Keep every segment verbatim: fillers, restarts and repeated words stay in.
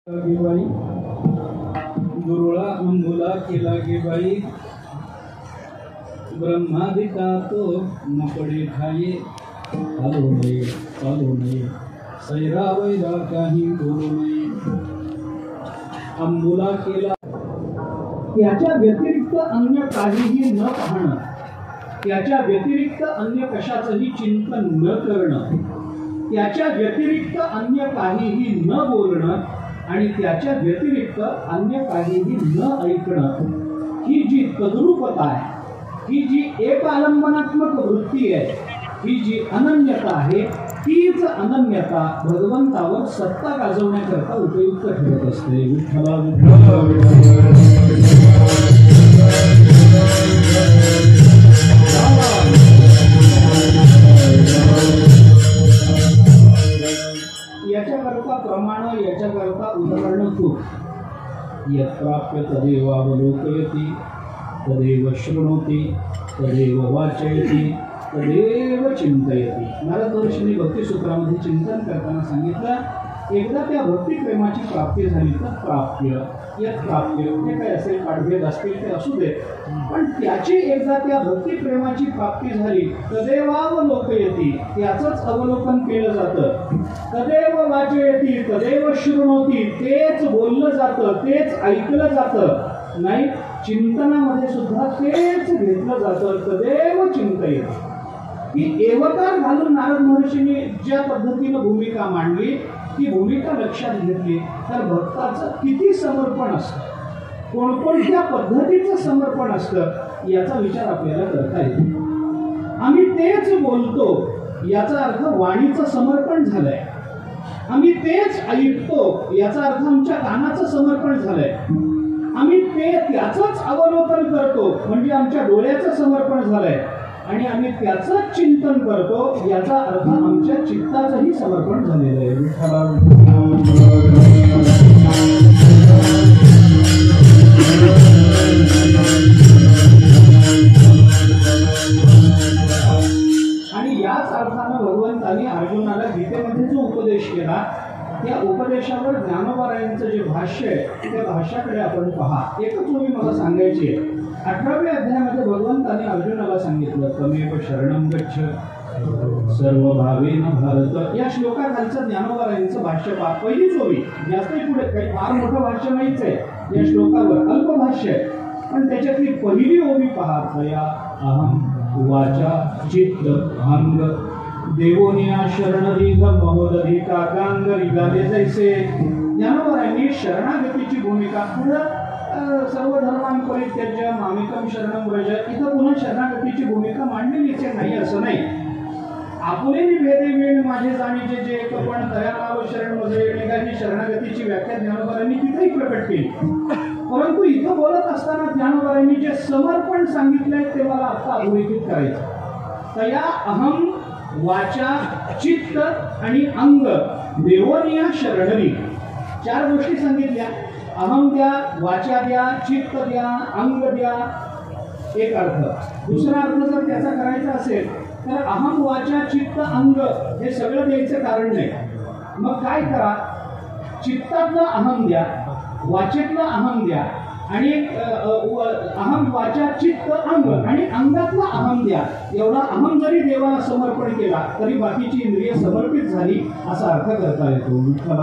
गे बाई दुरुळा अंबुला केला गे बाई ब्रह्मादिका तो न पडे खाये चालू नये चालू नये सैरा वैरा काही बोलू नये अंबुला केला त्याच्या व्यतिरिक्त अन्य काहीही न पाहणं त्याच्या व्यतिरिक्त अन्य कशाचंही चिंतन न करणं त्याच्या व्यतिरिक्त अन्य काहीही न बोलणं आणि त्याच्या व्यतिरिक्त अन्य काहीही न ऐकणं ही जी तद्रूपता आहे ही जी एक आलंबनात्मक वृत्ती आहे ही जी अनन्यता आहे तीच अनन्यता भगवंतावर सत्ता गाजवण्याकरता उपयुक्त ठरत असते. विठ्ठला याच्याकरता प्रमाण याच्याकरता उदाहरण खूप. यत्प्राप्य तदेवावलोकयति तदेव शृणोति तदेव वाचयति तदेव चिंतयति. नारद महर्षींनी भक्तिसूत्रामध्ये चिंतन करताना सांगितलं एकदा त्या भक्ती प्रेमाची प्राप्ती झाली तर प्राप्य यत् प्राप्य हे काय असेल पाठभेद असतील ते असू दे पण त्याची एकदा त्या भक्ती प्रेमाची प्राप्ती झाली तदेवावलोकयति त्याचंच अवलोकन केलं जातं तदेव वाचयति तदेव शृणोति तेच बोललं जातं तेच ऐकलं जातं नाही चिंतनामध्ये सुद्धा तेच घेतलं जातं तदेव चिंतयति. ही एवकार घालून नारद महर्षींनी ज्या पद्धतीनं भूमिका मांडली ती भूमिका लक्षात घेतली तर भक्ताचं किती समर्पण असतं कोणकोणत्या पद्धतीचं समर्पण असतं याचा विचार आपल्याला करता येतो. आम्ही तेच बोलतो याचा अर्थ वाणीचं समर्पण झालंय. आम्ही तेच ऐकतो याचा अर्थ आमच्या कानाचं समर्पण झालंय. आम्ही ते त्याचंच अवलोकन करतो म्हणजे आमच्या डोळ्याचं समर्पण झालंय आणि आम्ही त्याचंच चिंतन करतो याचा अर्थ आमच्या चित्ताचंही समर्पण झालेलं आहे. आणि याच अर्थानं भगवंतांनी अर्जुनाला गीतेमध्ये जो उपदेश केला त्या उपदेशावर ज्ञानोबारायांचं जे भाष्य आहे त्या भाष्याकडे आपण पहा. एकच ओळी मला सांगायची आहे. अठराव्या अध्यायामध्ये भगवंतांनी अर्जुनाला सांगितलं तमेव शरणं गच्छ सर्व भावेन भारत. या श्लोकाखालचं ज्ञानोबारायांचं भाष्य पहा. पहिलीच ओळी जास्त पुढे काही फार मोठं भाष्य नाहीच आहे या श्लोकावर अल्प भाष्य आहे पण त्याच्यातली पहिली ओळी पहा. तया अहम वाचा चित्त अंग देवोनिया शरणदीघ महोदधिका गांग रिगाले जैसे. ज्ञानोबारायांनी शरणागतीची भूमिका पुढं सर्व धर्मांपरित्यज्य मामेकं शरणं व्रज इथं पुन्हा शरणागतीची भूमिका मांडलेलीच नाही असं नाही. आपुलेनी भेदे वेळ माझे जाणीचे जे पण तयाराव शरण मध्ये निघाली शरणागतीची व्याख्या ज्ञानोबारायांनी तिथेही प्रकट केली परंतु इथं बोलत असताना ज्ञानोबारायांनी जे समर्पण सांगितलंय ते मला आता अधोरेखित करायचं. तया अहम वाचा चित्त आणि अंग देवोनिया शरणरी चार गोष्टी सांगितल्या. अहम द्या वाचा द्या चित्त द्या अंग द्या एक अर्थ. दुसरा अर्थ जर त्याचा करायचा असेल तर अहम वाचा चित्त अंग हे सगळं द्यायचं कारण नाही. मग काय करा चित्तातलं अहम द्या वाचेतलं अहम द्या आणि अहम वाचा चित्त अंग आणि अंगातला अहम द्या. एवढा अहम जरी देवाला समर्पण केला तरी बाकीची इंद्रिय समर्पित झाली असा अर्थ करता येतो.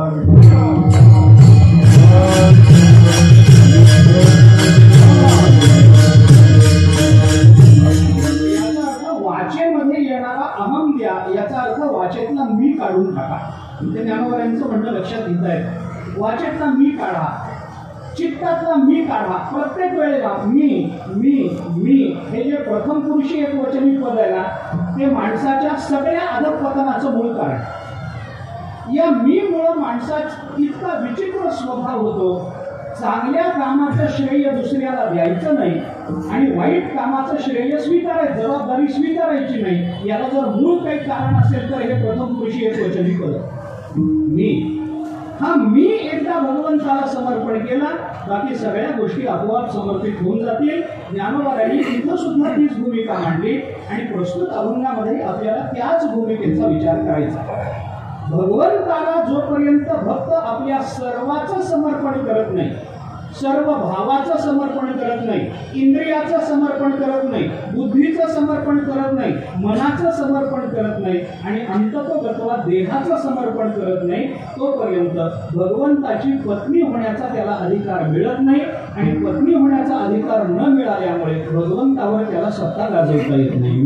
याचा अर्थ वाचेमध्ये येणारा अहम द्या याचा अर्थ वाचेतला मी काढून टाका. ते ज्ञानोबारायांचं म्हणणं लक्षात घेता येतं. वाचेतला मी काढा चित्तातला मी काढा. प्रत्येक वेळेला मी मी मी हे जे प्रथम पुरुषी एक वचनी पद आहे ना ते माणसाच्या सगळ्या अधःपतनाचं मूळ कारण. या मी मुळे माणसाचा इतका विचित्र स्वभाव होतो. चांगल्या कामाचं श्रेय दुसऱ्याला द्यायचं नाही आणि वाईट कामाचं श्रेय स्वीकारायचं जबाबदारी स्वीकारायची नाही. याला जर मूळ काही कारण असेल तर हे प्रथम पुरुषी एक वचनी पद मी. हा मी एकदा भगवंताला समर्पण केला बाकी सगळ्या गोष्टी आपोआप समर्पित होऊन जातील. ज्ञानोबारायांनी इथं सुद्धा तीच भूमिका मांडली आणि प्रस्तुत अभंगामध्ये आपल्याला त्याच भूमिकेचा विचार करायचा. भगवंताला जोपर्यंत भक्त आपल्या सर्वाचं समर्पण करत नाही, सर्व भावाचं समर्पण करत नाही, इंद्रियाचं समर्पण करत नाही, बुद्धीचं समर्पण करत नाही, मनाचं समर्पण करत नाही आणि अंततोगत्वा देहाचं समर्पण करत नाही, तोपर्यंत भगवंताची पत्नी होण्याचा त्याला अधिकार मिळत नाही आणि पत्नी होण्याचा अधिकार न मिळाल्यामुळे भगवंतावर त्याला सत्ता गाजवता येत नाही.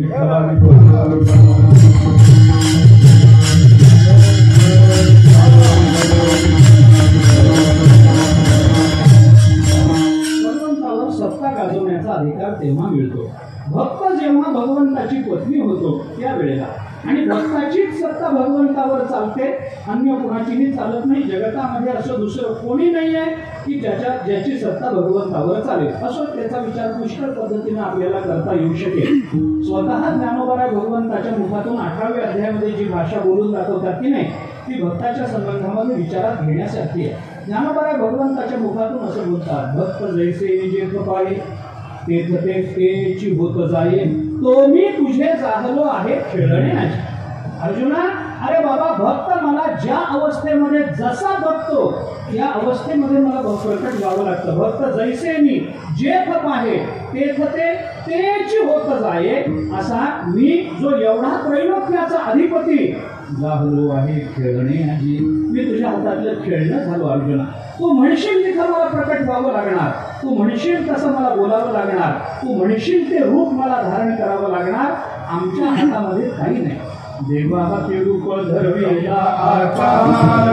सत्ता गाजवण्याचा अधिकार तेव्हा मिळतो भक्त जेव्हा भगवंताची पत्नी होतो त्यावेळेला, आणि भक्ताचीच सत्ता भगवंतावर चालते, अन्य कुणाचीही चालत नाही. जगतामध्ये असं दुसरं कोणी नाही आहे की ज्याच्या ज्याची सत्ता भगवंतावर चालेल. असं त्याचा विचार पुष्कळ पद्धतीने आपल्याला करता येऊ शकेल. स्वतः ज्ञानोबा भगवंताच्या मुखातून अठराव्या अध्यायामध्ये जी भाषा बोलून दाखवतात की नाही, ती भक्ताच्या संबंधामध्ये विचारात घेण्यासारखी आहे. ज्ञानोबा भगवंताच्या मुखातून असं बोलतात, भक्त जैसे निजे पाये तेथ ते तेची होत जाये, तो मी तुझे जाहलो आहे खेळण्याची. अर्जुना, अरे बाबा, भक्त मला ज्या अवस्थेमध्ये जसा बघतो या अवस्थेमध्ये मला प्रकट व्हावं लागतं. भक्त जैसे मी जे थप आहे तेथ ते तेची होत जाये, असा मी जो एवढा त्रैलोक्याचा अधिपती जाहलो आहे खेळण्याची. मी तुझ्या हातातलं खेळणं झालो अर्जुना. तू म्हणशील तिथं मला प्रकट व्हावं लागणार, तू म्हणशील तसं मला बोलावं लागणार, तू म्हणशील ते रूप मला धारण करावं लागणार. आमच्या हातामध्ये काही नाही. देवा ते रूप धरविला आकार,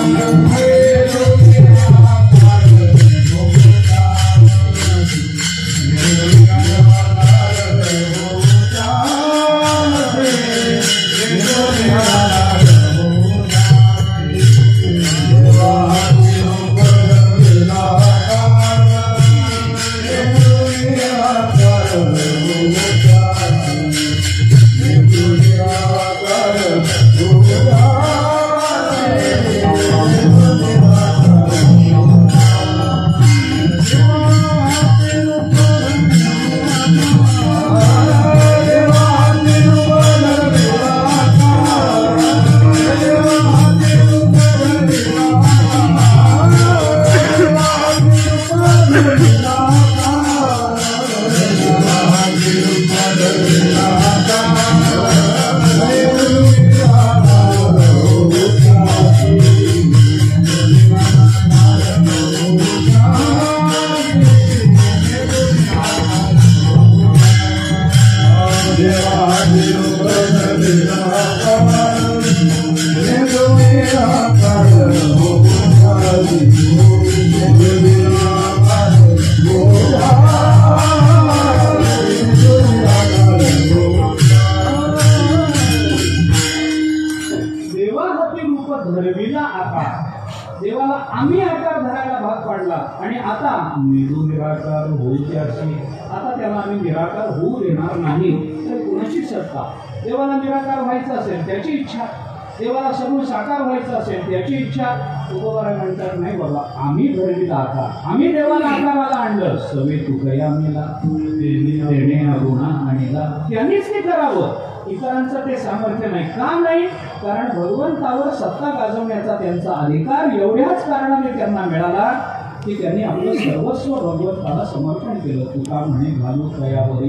देवाला आम्ही आकार धरायला भाग पाडला आणि आता निराकार होऊ त्याची, आता त्याला आम्ही निराकार होऊ देणार नाही. तर कोणाची सत्ता? देवाला निराकार व्हायचं असेल त्याची इच्छा, देवाला सगळं साकार व्हायचं असेल त्याची इच्छा. तुकोबाराय म्हणतात, नाही बाबा, आम्ही घडविला आकार, आम्ही देवाला आकाराला आणलं. सवे तुकया मेला देणे गुणा आणला, त्यांनीच ते करावं. इतरांचं ते सामर्थ्य नाही. का नाही? कारण भगवंतावर सत्ता गाजवण्याचा त्यांचा अधिकार एवढ्याच कारणाने त्यांना मिळाला की त्यांनी आपलं सर्वस्व भगवंताला समर्पण केलं. तुका म्हणे घालू कयावरी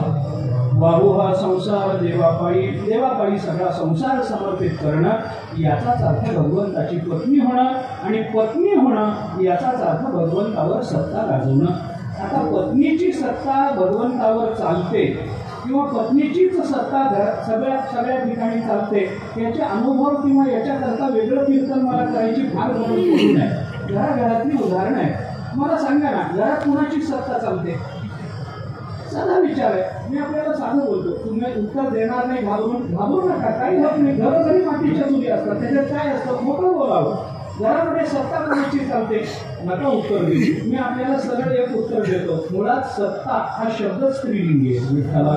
भार, बाबू हा संसार देवापायी, देवापायी सगळा संसार समर्पित करणं याचाच अर्थ भगवंताची पत्नी होणं, आणि पत्नी होणं याचाच अर्थ भगवंतावर सत्ता गाजवणं. आता पत्नीची सत्ता भगवंतावर चालते किंवा पत्नीचीच सत्ता सगळ्या सगळ्या ठिकाणी चालते, याचे अनुभव किंवा याच्याकरता वेगळं कीर्तन मला करायची फार गरज पडू नये. घराघरातली उदाहरणं आहे. मला सांगा ना, घरात कुणाची सत्ता चालते? साधा विचार आहे. मी आपल्याला साधं बोलतो, तुम्ही उत्तर देणार नाही घाबरून घाबरू नका, काही होत नाही. घरोघरी मातीच्या चुली असतात, त्याच्यात काय असतं? मोठं बोलावं. घरामध्ये सत्ता कोणाची चालते? नका उत्तर देऊ. मी आपल्याला सरळ एक उत्तर देतो. मुळात सत्ता हा शब्द स्त्रीलिंगी आहे. विठ्ठला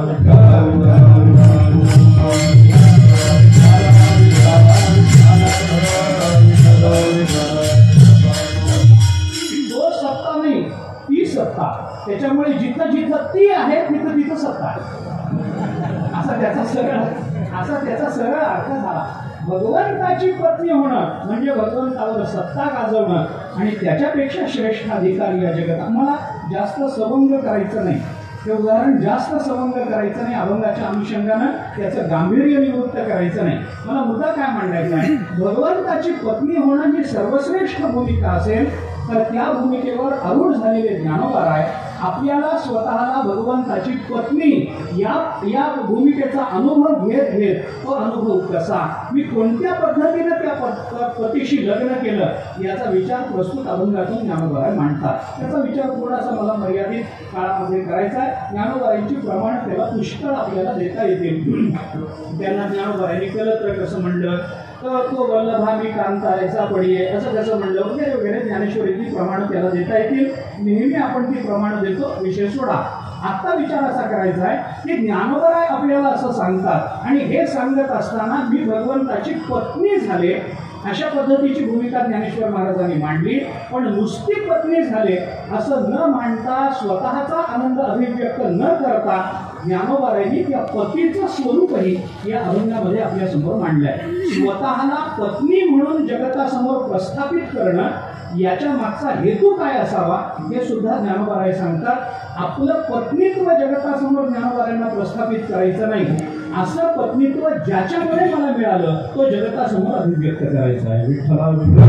तो सत्ता नाही, ती सत्ता. त्याच्यामुळे जिथं जिथं ती आहे तिथं तिथं सत्ता आहे, असा त्याचा सरळ असा त्याचा सरळ अर्थ झाला. भगवंताची पत्नी होणं म्हणजे भगवंतावर सत्ता गाजवणं आणि त्याच्यापेक्षा श्रेष्ठ अधिकारी या जगात. मला जास्त सवंग करायचं नाही, ते उदाहरण जास्त सवंग करायचं नाही, अभंगाच्या अनुषंगानं त्याचं गांभीर्य निवृत्त करायचं नाही. मला मुद्दा काय मांडायचा आहे, भगवंताची पत्नी होणं ही सर्वश्रेष्ठ भूमिका असेल तर त्या भूमिकेवर आरूढ झालेले ज्ञानोबाराय आपल्याला स्वतःला भगवंताची पत्नी या या भूमिकेचा अनुभव घेत घेत तो अनुभव कसा, मी कोणत्या पद्धतीने त्या पतीशी लग्न केलं याचा विचार प्रस्तुत अभंगातून ज्ञानोबाराय मांडतात. त्याचा विचार थोडासा मला मर्यादित काळामध्ये करायचा आहे. ज्ञानोबारायांची प्रमाण त्याला पुष्कळ आपल्याला देता येतील. त्यांना ज्ञानोबारायांनी केलं तर कसं म्हणलं, तर तो वल्लभा मी कांता याचा पडी आहे असं कसं म्हणलं वगैरे वगैरे ज्ञानेश्वरीची प्रमाण त्याला देता येतील. नेहमी आपण ती प्रमाण देतो, विषय सोडा. आता विचार असा करायचा आहे की ज्ञानोबाराय आपल्याला असं सांगतात आणि हे सांगत असताना मी भगवंताची पत्नी झाले अशा पद्धतीची भूमिका ज्ञानेश्वर महाराजांनी मांडली. पण नुसती पत्नी झाले असं न मांडता, स्वतःचा आनंद अभिव्यक्त न करता ज्ञानोबारायांनी त्या पतीचं स्वरूपही या अभंगामध्ये आपल्या समोर मांडलंय. स्वतःला पत्नी म्हणून जगतासमोर प्रस्थापित करणं याच्या मागचा हेतू काय असावा हे सुद्धा ज्ञानोबाराय सांगतात. आपलं पत्नीत्व जगतासमोर ज्ञानोबारायांना प्रस्थापित करायचं नाही, असं पत्नीत्व ज्याच्यामुळे मला मिळालं तो जगतासमोर अभिव्यक्त करायचं आहे. विठ्ठला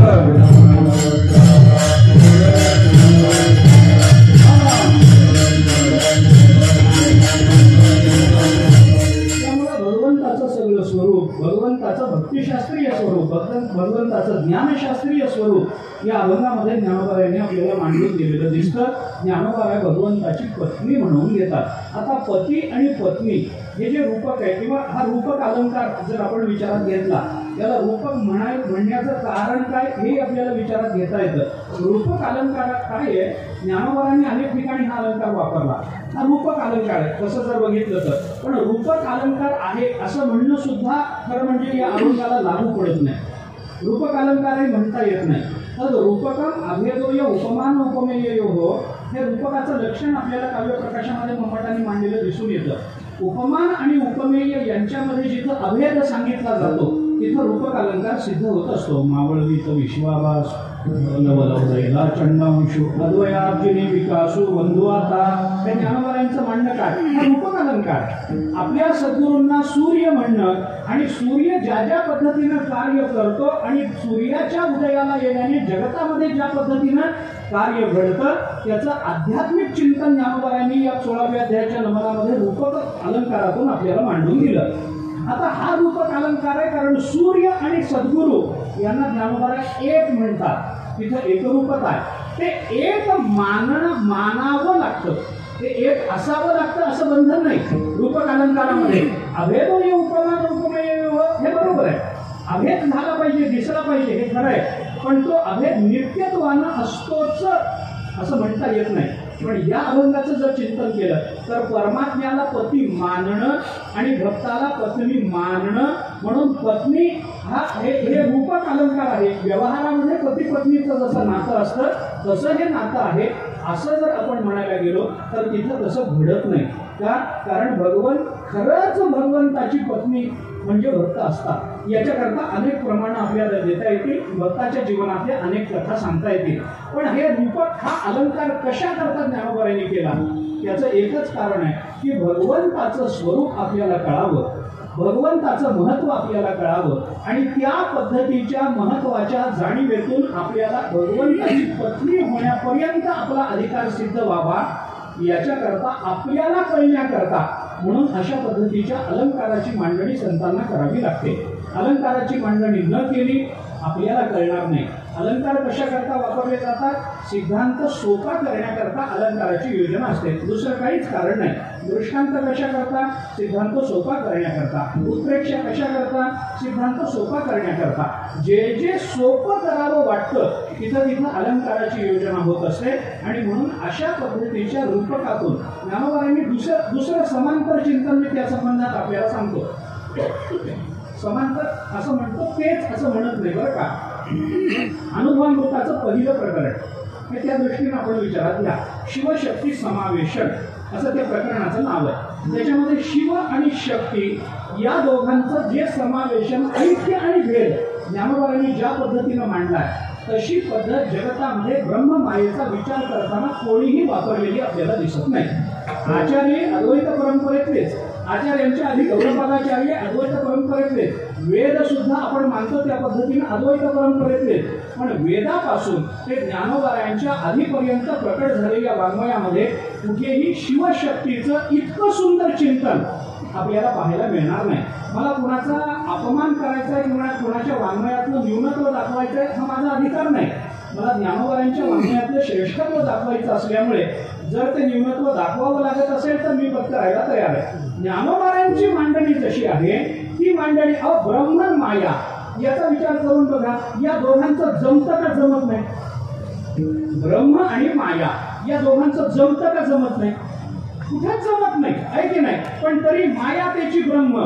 भगवंताचं सगळं स्वरूप, भगवंताचं भक्तिशास्त्रीय स्वरूप, भगवंताचं ज्ञानशास्त्रीय स्वरूप या अभंगामध्ये ज्ञानोबारायांनी आपल्याला मांडून दिलेलं दिसतं. ज्ञानोबाराय भगवंताची पत्नी म्हणून घेतात. आता पती आणि पत्नी हे जे रूपक आहे किंवा हा रूपक अलंकार जर आपण विचारात घेतला, त्याला रूपक म्हणाय म्हणण्याचं कारण काय हे आपल्याला विचारात घेता येतं. रूपक अलंकार काय आहे, ज्ञानोबारांनी अनेक ठिकाणी हा अलंकार वापरला. हा रूपक अलंकार आहे तसं जर बघितलं तर, पण रूपक अलंकार आहे असं म्हणणं सुद्धा खरं म्हणजे या अभंगाला लागू पडत नाही. रूपक अलंकारही म्हणता येत नाही. तर रूपकम अभेदोय उपमान उपमेय हो हे रूपकाचं लक्षण आपल्याला काव्यप्रकाशामध्ये मम्मटांनी मांडलेलं दिसून येतं. उपमान आणि उपमेय यांच्यामध्ये जिथं अभेद सांगितला जातो तिथं रूपक अलंकार सिद्ध होत असतो. मावळवीत विश्वावास नवलवदयला चंडांशु अद्वयाब्जिनी विकासू बंधू आता हे ज्ञानोबारायांचं म्हणणं काय, हा रूपक अलंकार. आपल्या सद्गुरूंना सूर्य म्हणणं आणि सूर्य ज्या ज्या पद्धतीनं कार्य करतो आणि सूर्याच्या उदयाला येण्याने जगतामध्ये ज्या पद्धतीनं कार्य घडतं त्याचं आध्यात्मिक चिंतन ज्ञानोबारायांनी या सोळाव्या अध्यायाच्या नमनामध्ये रूपक अलंकारातून आपल्याला मांडून दिलं. आता हा रूपक अलंकार आहे कारण सूर्य आणि सद्गुरू यांना ज्ञानोबाराय एक म्हणतात. तिथं एकरूपता आहे. ते एक मानणं मानावं लागतं, ते एक असावं लागतं असं बंधन नाही. रूपक अलंकारामध्ये अभेदोय उपमान उपमेय हे बरोबर आहे, अभेद झाला पाहिजे, दिसला पाहिजे हे खरं आहे. पण तो अभेद नित्यत्वानं असतोच असं म्हणता येत नाही. पण या अभंगाचं जर चिंतन केलं तर परमात्म्याला पती मानणं आणि भक्ताला पत्नी मानणं म्हणून पत्नी हा हे हे रूपक अलंकार आहे. व्यवहारामध्ये पती पत्नीचं जसं नातं असतं तसं हे नातं आहे असं जर आपण म्हणायला गेलो तर तिथं तसं घडत नाही. का, कारण भगवंत खरंच भगवंताची पत्नी म्हणजे भक्त असतात. याच्याकरता अनेक प्रमाणं आपल्याला देता येतील, भक्ताच्या जीवनातल्या अनेक कथा सांगता येतील. पण हे रूपक हा अलंकार कशा करता ज्ञानोबारायांनी केला याचं एकच कारण आहे की भगवंताचं स्वरूप आपल्याला कळावं, भगवंताचं महत्व आपल्याला कळावं आणि त्या पद्धतीच्या महत्वाच्या जाणीवेतून आपल्याला भगवंताची पत्नी होण्यापर्यंत आपला अधिकार सिद्ध व्हावा याच्याकरता आपल्याला कळण्याकरता म्हणून अशा पद्धतीच्या अलंकाराची मांडणी संतांना करावी लागते. अलंकाराची मांडणी न केली आपल्याला कळणार नाही. अलंकार कशाकरता वापरले जातात, सिद्धांत सोपा करण्याकरता अलंकाराची योजना असते, दुसरं काहीच कारण नाही. दृष्टांत कशाकरता, सिद्धांत सोपा करण्याकरता. उत्प्रेक्षा कशाकरता, सिद्धांत सोपा करण्याकरता. जे जे सोपं करावं वाटतं तिथं तिथं अलंकाराची योजना होत असते आणि म्हणून अशा पद्धतीच्या रूपकातून ज्ञानोबारायांनी दुसरं दुसरं समांतर चिंतन मी त्या संबंधात आपल्याला सांगतो. समांतर असं म्हणतो तेच असं म्हणत नाही बरं का. अनुभवामृताचं पहिलं प्रकरण हे त्या दृष्टीने आपण विचारात घ्या. शिवशक्ती समावेशन असं त्या प्रकरणाचं नाव आहे. त्याच्यामध्ये शिव आणि शक्ती या दोघांचं जे समावेशन, ऐक्य आणि भेद ज्ञानोबांनी ज्या पद्धतीनं मांडलाय तशी पद्धत जगतामध्ये ब्रह्ममायेचा विचार करताना कोणीही वापरलेली आपल्याला दिसत नाही. आचार्य अद्वैत परंपरेतलेच, आचार्यांच्या आधी गौडपादाचार्य अद्वैत परंपरेतले, वेद सुद्धा आपण मानतो त्या पद्धतीने अद्वैत परंपरेतले, पण वेदापासून ते ज्ञानोबायांच्या आधीपर्यंत प्रकट झालेल्या वाङ्मयामध्ये कुठेही शिवशक्तीचं इतकं सुंदर चिंतन आपल्याला पाहायला मिळणार नाही. मला कुणाचा अपमान करायचा आहे किंवा कुणाच्या वाङ्मयातलं न्यूनत्व दाखवायचं आहे हा माझा अधिकार नाही. मला ज्ञानोबांच्या वाङ्मयातलं श्रेष्ठत्व दाखवायचं असल्यामुळे जर ते न्यूनत्व दाखवावं लागत असेल तर मी फक्त राहायला तयार आहे. ज्ञानोबांची मांडणी जशी आहे ती मांडणी अ ब्रह्म माया याचा विचार करून बघा, या दोघांचं जमतं का जमत नाही? ब्रह्म आणि माया या दोघांचं जमतं का जमत नाही? कुठेच जमत नाही, आहे की नाही? पण तरी माया त्याची ब्रह्म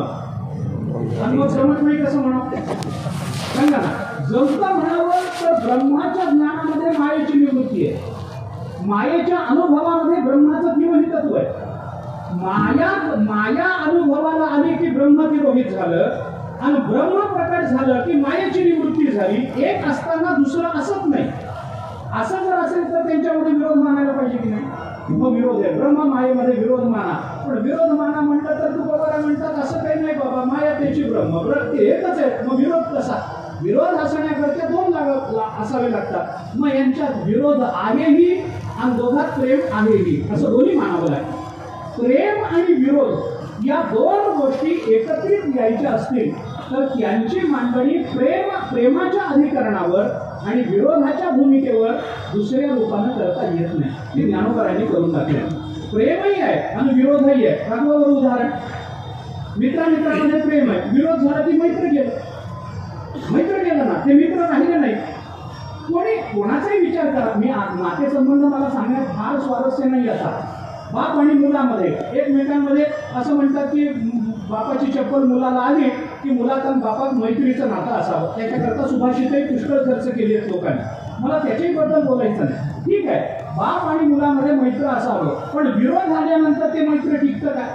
आणि मग जमत नाही कसं म्हणावं? सांगा ना. जमतं म्हणावं तर ब्रह्माच्या ज्ञानामध्ये मायेची निवृत्ती आहे, मायेच्या अनुभवामध्ये ब्रह्माचं निवहितत्व आहे. माया माया अनुभवाला आली की ब्रह्म तिरोहित झालं आणि ब्रह्म प्रकट झालं की मायेची निवृत्ती झाली. एक असताना दुसरं असत नाही. असं जर असेल तर त्यांच्यामध्ये विरोध मानायला पाहिजे की नाही? मग विरोध आहे, ब्रह्म मायेमध्ये विरोध माना. पण विरोध माना म्हटलं तर तू बाबा म्हणतात असं काही नाही बाबा, माया त्याची ब्रह्म ते एकच आहे. मग विरोध कसा? विरोध असण्याकरता दोन लाग असावे लागतात. मग यांच्यात विरोध आहेही आणि दोघात प्रेम आहेही, असं दोन्ही मानावं लागतं. प्रेम आणि विरोध या दोन गोष्टी एकत्रित यायच्या असतील तर त्यांची मांडणी प्रेम प्रेमाच्या अधिकरणावर आणि विरोधाच्या भूमिकेवर दुसऱ्या रूपानं करता येत नाही. ती ज्ञानोबांनी करून दाखवले. प्रेमही आहे आणि विरोधही आहे. राघवावर उदाहरण, मित्रामित्रामध्ये प्रेम आहे, विरोध झाला की मैत्र गेलं, मैत्र गेलं ना ते मित्र राहिले नाही. कोणी कोणाचाही विचार करा, मी नातेसंबंध मला सांगण्यात फार स्वारस्य नाही. आता बाप आणि मुलामध्ये एकमेकांमध्ये असं म्हणतात की बापाची चप्पल मुलाला आली की मुलात आणि बापात मैत्रीचं नातं असावं. त्याच्याकरता सुभाषितही पुष्कळ खर्च केली आहेत लोकांनी. मला त्याच्याबद्दल बोलायचं नाही. ठीक आहे, बाप आणि मुलामध्ये मैत्र असावं, पण विरोध झाल्यानंतर ते मैत्र टिकतं का?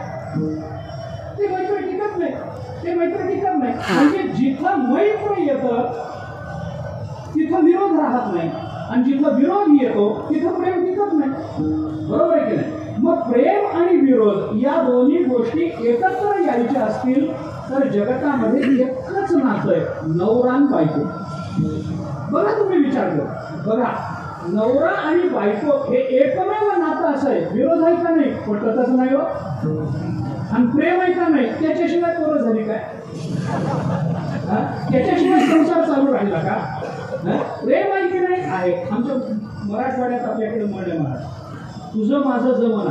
ते मैत्र टिकत नाही. ते मैत्र टिकत नाही. म्हणजे जिथं मैत्र येतं तिथं विरोध राहत नाही आणि जिथं विरोध येतो तिथं प्रेम टिकत नाही. बरोबर आहे की नाही? मग प्रेम आणि विरोध या दोन्ही गोष्टी एकत्र यायच्या असतील तर जगतामध्ये एकच नातं आहे, नवरा आणि बायको. बघा तुम्ही विचार करा, बघा नवरा आणि बायको हे एकमेव नातं असं आहे. विरोध आहे का नाही? पटतच नाही हो. आणि प्रेम आहे का नाही? त्याच्याशिवाय पोरं झाली काय? त्याच्याशिवाय संसार चालू राहिला का? प्रेम आहे की नाही? आहे. आमच्या मराठवाड्यात आपल्याकडे म्हणे महाराज, तुझं माझं जमना.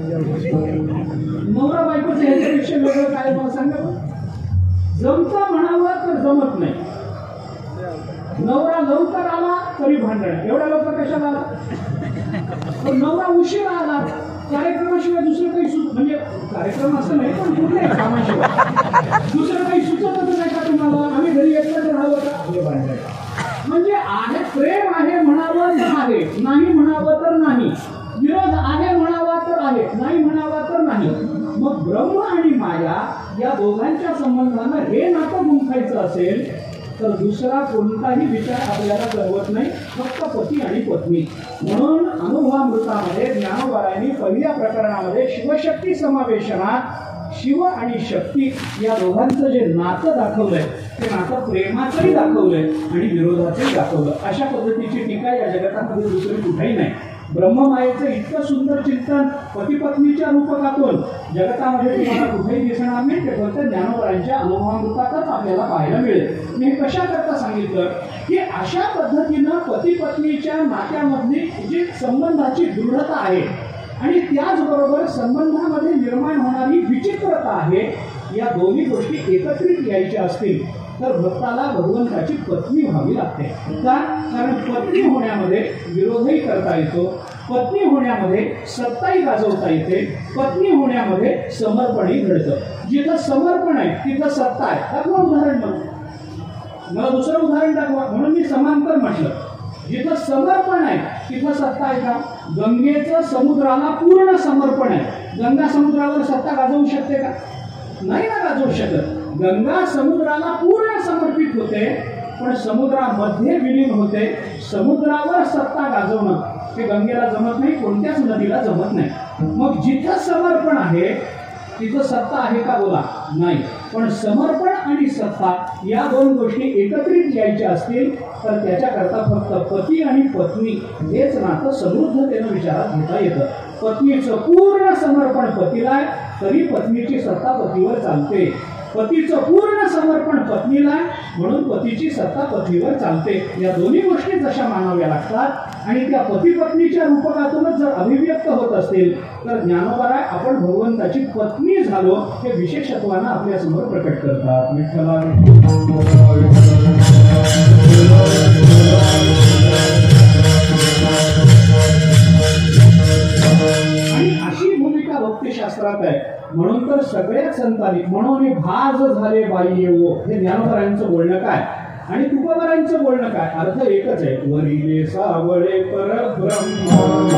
नवरा बायकोचं ह्याच्यापेक्षा वेगळं काय मला सांगा. जमतं म्हणावं तर जमत नाही. नवरा लवकर आला तरी भांडण. एवढ्या लवकर कशाला आला? पण नवरा उशीर आला, कार्यक्रमाशिवाय दुसरं काही सुच म्हणजे कार्यक्रम असं नाही पण कुठल्याही कामाशिवाय दुसरं काही सुचतच नाही का तुम्हाला? आम्ही घरी एकत्र राहावं का? हे भांडण. म्हणजे आहे प्रेम आहे म्हणावं तर आहे, नाही म्हणावं तर नाही. विरोध आहे म्हणावा तर आहे, नाही म्हणावा तर नाही. मग ब्रह्म आणि माया या दोघांच्या संबंधानं हे नातं गुंफायचं असेल तर दुसरा कोणताही विचार आपल्याला करवत नाही, फक्त पती आणि पत्नी. म्हणून अनुभवामृतामध्ये ज्ञानोबांनी पहिल्या प्रकरणामध्ये शिवशक्ती समावेशनात शिव आणि शक्ती या दोघांचं जे नातं दाखवलंय ते नातं प्रेमाचंही दाखवलंय आणि विरोधाचंही दाखवलं. अशा पद्धतीची टीका या जगतामध्ये दुसरी कुठेही नाही. ब्रह्ममायेचं इतकं सुंदर चिंतन पती पत्नीच्या रूपकातून जगतामध्ये तुम्हाला कुठेही दिसणार नाही. ते फक्त ज्ञानोबांच्या अनुभवामृतातच आपल्याला पाहायला मिळेल. मी कशा करता सांगितलं की अशा पद्धतीनं पती पत्नीच्या नात्यामधली जी संबंधाची दृढता आहे आणि त्याचबरोबर संबंधामध्ये निर्माण होणारी विचित्रता आहे, या दोन्ही गोष्टी एकत्रित यायच्या असतील तर भक्ताला भगवंताची पत्नी व्हावी लागते. का? कारण पत्नी होण्यामध्ये विरोधही करता येतो, पत्नी होण्यामध्ये सत्ताही गाजवता येते, पत्नी होण्यामध्ये समर्पणही घडतं. जिथं समर्पण आहे तिथं सत्ता आहे. दाखवा उदाहरण म्हणून, मला दुसरं उदाहरण दाखवा. म्हणून मी समांतर म्हटलं. जिथं समर्पण आहे तिथं सत्ता आहे का? गंगेचं समुद्राला पूर्ण समर्पण आहे. गंगा समुद्रावर सत्ता गाजवू शकते का? नाही ना गाजवू शकत. गंगा समुद्राला पूर्ण समर्पित होते, पण समुद्रामध्ये विलीन होते. समुद्रावर सत्ता गाजवणं हे गंगेला जमत नाही, कोणत्याच नदीला जमत नाही. मग जिथं समर्पण आहे तिथं सत्ता आहे का? बोला. नाही. पण समर्पण आणि सत्ता या दोन गोष्टी एकत्रित यायच्या असतील तर त्याच्याकरता फक्त पती आणि पत्नी हेच नातं समृद्धतेनं विचारात घेता येतं. पत्नीचं पूर्ण समर्पण पतीला आहे तरी पत्नीची सत्ता पतीवर चालते. पतीचं पूर्ण समर्पण पत्नीला आहे म्हणून पतीची सत्ता पत्नीवर चालते. या दोन्ही गोष्टी जशा मानाव्या लागतात आणि त्या पती पत्नीच्या रूपकातूनच जर अभिव्यक्त होत असतील तर ज्ञानोबा आपण भगवंताची पत्नी झालो हे विशेषत्वानं आपल्या समोर प्रकट करतात. विठ्ठला आणि अशी भूमिका भक्तिशास्त्रात आहे. म्हणून तर सगळ्याच संतांनी म्हणून भाज झाले बाई येवो हे ज्ञानोबरांचं बोलणं काय आणि तुकोबारांचं बोलणं काय? अर्थ एकच आहे. वरिले सावळे परब्रह्म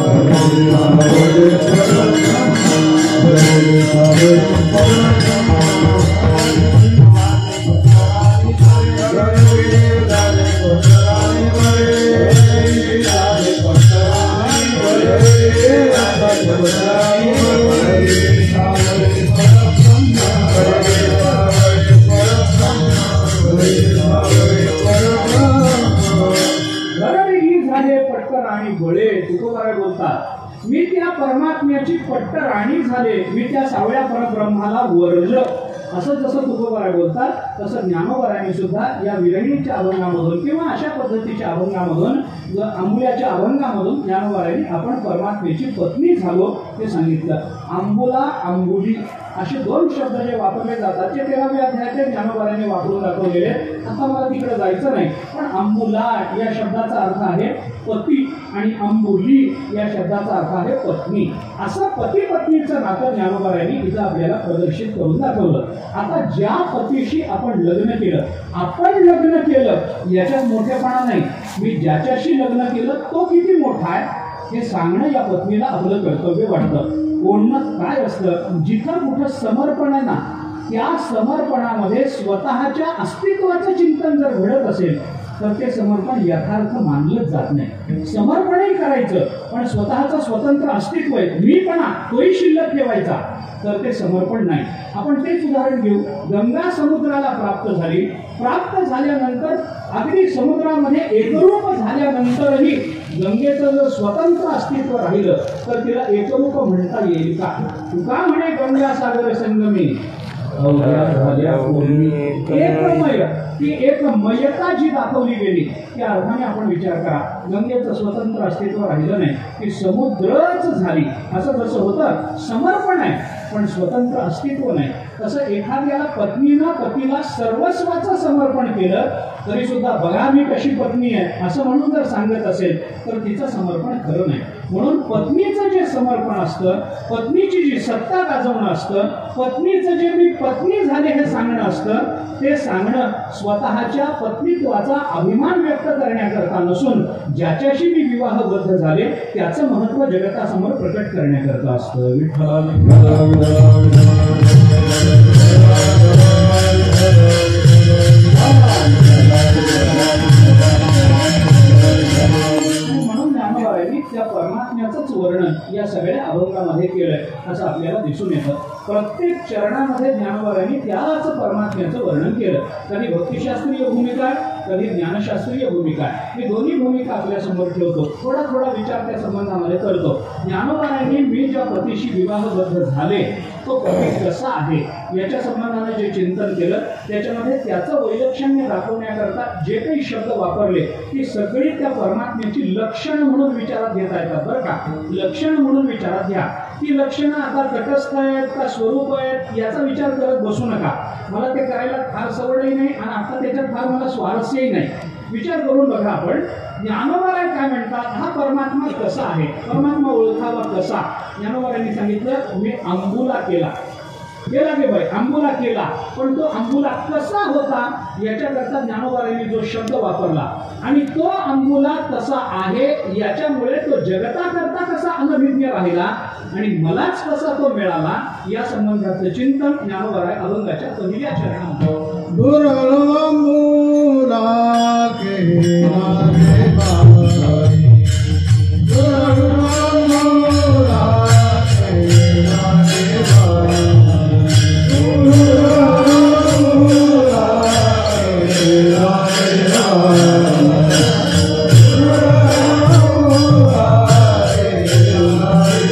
मी त्या परमात्म्याची पट्ट राणी झाले, मी त्या सावळ्या परब्रह्माला वरलं. असं जसं तुकोबाराय बोलतात तसं ज्ञानोबारायांनी सुद्धा या विरहिणीच्या अभंगामधून किंवा अशा पद्धतीच्या अभंगामधून आंबुल्याच्या अभंगामधून ज्ञानोबारायांनी आपण परमात्म्याची पत्नी झालो हे सांगितलं. आंबुला अंबुली असे दोन शब्द जे वापरले जातात ते तेराव्या अध्यायाचे ज्ञानोबारायांनी वापरून दाखवलेले. आता मला तिकडे जायचं नाही, पण अंबुला या शब्दाचा अर्थ आहे पती आणि अंबुली या शब्दाचा अर्थ आहे पत्नी. असं पती पत्नीचं नातं ज्ञानोबारायांनी इथं आपल्याला प्रदर्शित करून दाखवलं. आता ज्या पतीशी आपण लग्न केलं, आपण लग्न केलं याच्यात मोठेपणा नाही. मी ज्याच्याशी लग्न केलं तो किती मोठा आहे हे सांगणं या पत्नीला आपलं कर्तव्य वाटतं. कोणतं काय असतं, जिथं कुठं समर्पण आहे ना त्या समर्पणामध्ये स्वतःच्या अस्तित्वाचं चिंतन जर घडत असेल तर ते समर्पण यथार्थ मानलंच जात नाही. समर्पणही करायचं पण स्वतःचं स्वतंत्र अस्तित्व आहे, मीपणा तोही शिल्लक ठेवायचा तर ते समर्पण नाही. आपण तेच उदाहरण घेऊ. गंगा समुद्राला प्राप्त झाली. प्राप्त झाल्यानंतर अगदी समुद्रामध्ये एकरूप झाल्यानंतरही गंगेचं जर स्वतंत्र अस्तित्व राहिलं तर तिला एकरूप म्हणता येईल का? तुका म्हणे गंगा सागर संगमी एकमय, ती एकमयता जी दाखवली गेली त्या अर्थाने आपण विचार करा. गंगेचं स्वतंत्र अस्तित्व राहिलं नाही, ती समुद्रच झाली. असं जसं होतं समर्पण आहे पण स्वतंत्र अस्तित्व नाही, तसं एखाद्याला पत्नीनं पतीला सर्वस्वाचं समर्पण केलं तरी सुद्धा बघा मी कशी पत्नी आहे असं म्हणून जर सांगत असेल तर तिचं समर्पण खरं नाही. म्हणून पत्नीचं जे समर्पण असतं, पत्नीची जी सत्ता गाजवणं असतं, पत्नीचं जे मी पत्नी झाले हे सांगणं असतं, ते सांगणं स्वतःच्या पत्नीत्वाचा अभिमान व्यक्त करण्याकरता नसून ज्याच्याशी मी विवाहबद्ध झाले त्याचं महत्त्व जगतासमोर प्रकट करण्याकरता असतं. विठ्ठल त्या परमात्म्याचंच वर्णन या सगळ्या अभंगामध्ये केलंय असं आपल्याला दिसून येतं. प्रत्येक चरणामध्ये ज्ञानोबारायांनी त्याच परमात्म्याचं वर्णन केलं. कधी भक्तिशास्त्रीय भूमिका आहे, कधी ज्ञानशास्त्रीय भूमिका आहे. मी दोन्ही भूमिका आपल्या समोर ठेवतो, थोडा थोडा विचार त्या संबंधामध्ये करतो. ज्ञानोबारायांनी मी ज्या पतीशी विवाहबद्ध झाले तो पती कसा आहे याच्या संबंधाने जे चिंतन केलं त्याच्यामध्ये त्याचं वैलक्षण्य दाखवण्याकरता जे काही शब्द वापरले ती सगळी त्या परमात्म्याची लक्षणं म्हणून विचारात घेता येतात. बरं का, लक्षणं म्हणून विचारात घ्या. ती लक्षणं आता तटस्थ आहेत का स्वरूप आहेत याचा विचार करत बसू नका. मला ते करायला फार सवडही नाही आणि आता त्याच्यात फार मला स्वारस्यही नाही. विचार करून बघा. आपण ज्ञानोबाराय काय म्हणतात, हा परमात्मा कसा आहे, परमात्मा ओळखावा कसा. ज्ञानोबारायांनी सांगितलं मी अंबुला केला. केला गे बाई अंबुला केला, पण तो अंबुला कसा होता याच्याकरता ज्ञानोबारांनी जो शब्द वापरला आणि तो अंबुला तसा आहे याच्यामुळे तो जगताकरता कसा अनभिज्ञ राहिला आणि मलाच कसा तो मिळाला या संबंधाचं चिंतन ज्ञानोबाराय अभंगाच्या पहिल्या चरणात. दुर्लंबुला केला गे बाई, दुर्लंबुला केला गे बाई, दुर्लंबुला केला गे बाई, दुर्लंबुला केला गे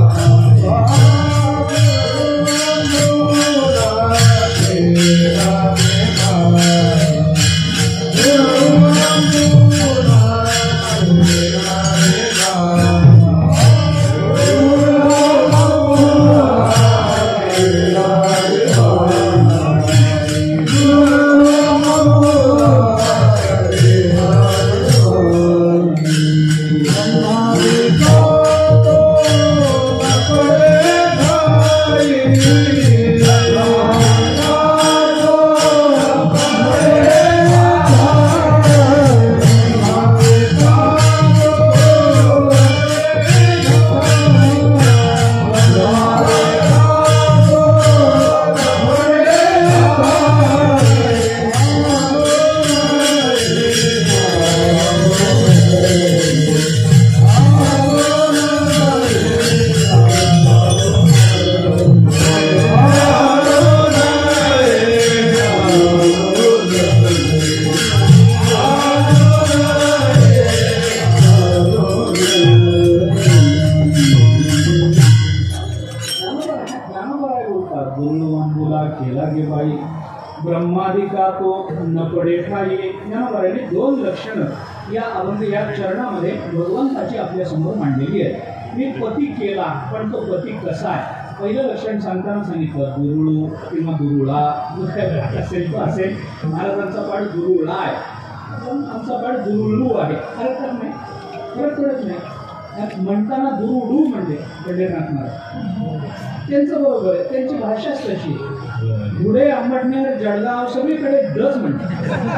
बाई, ब्रह्मादिका तो न पडे ठाई. ज्ञानोबारांनी दोन लक्षणं या अभंग या चरणामध्ये भगवंताची आपल्या समोर मांडलेली आहे. मी पती केला, पण तो पती कसा आहे पहिलं लक्षण सांगताना सांगितलं दुरुळू किंवा दुरुळा असेल तो असेल. महाराजांचा पाठ दुरुळा आहे, पण आमचा पाठ दुरुळू आहे. फरक तर नाही, फरक पडत नाही. म्हणताना दुरुडू म्हणजे पंढरीनाथ महाराज त्यांचं बरोबर आहे, त्यांची भाषाच तशी. धुळे अंबटनेर जळगाव सगळीकडे डच म्हणतात,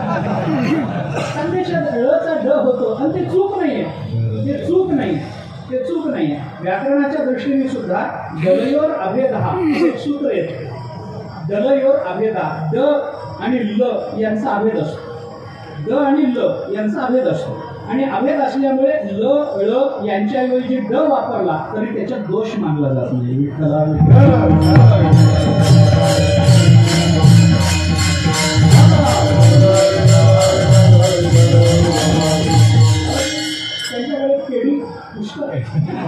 संदेशात ळचा ड होतो आणि ते चूक नाहीये, ते चूक नाही, ते चूक नाहीये. व्याकरणाच्या दृष्टीने सुद्धा दलयोर अभेदहा एक सूत्र येते. दलयोर अभेदा, द आणि ल यांचा अभेद असतो, द आणि ल यांचा अभेद असतो आणि अभेद असल्यामुळे ल ळ यांच्याऐवजी ड वापरला तरी त्याच्यात दोष मानला जात नाही. विठ्ठला त्यांच्याकडे केळी पुष्कळ आहे,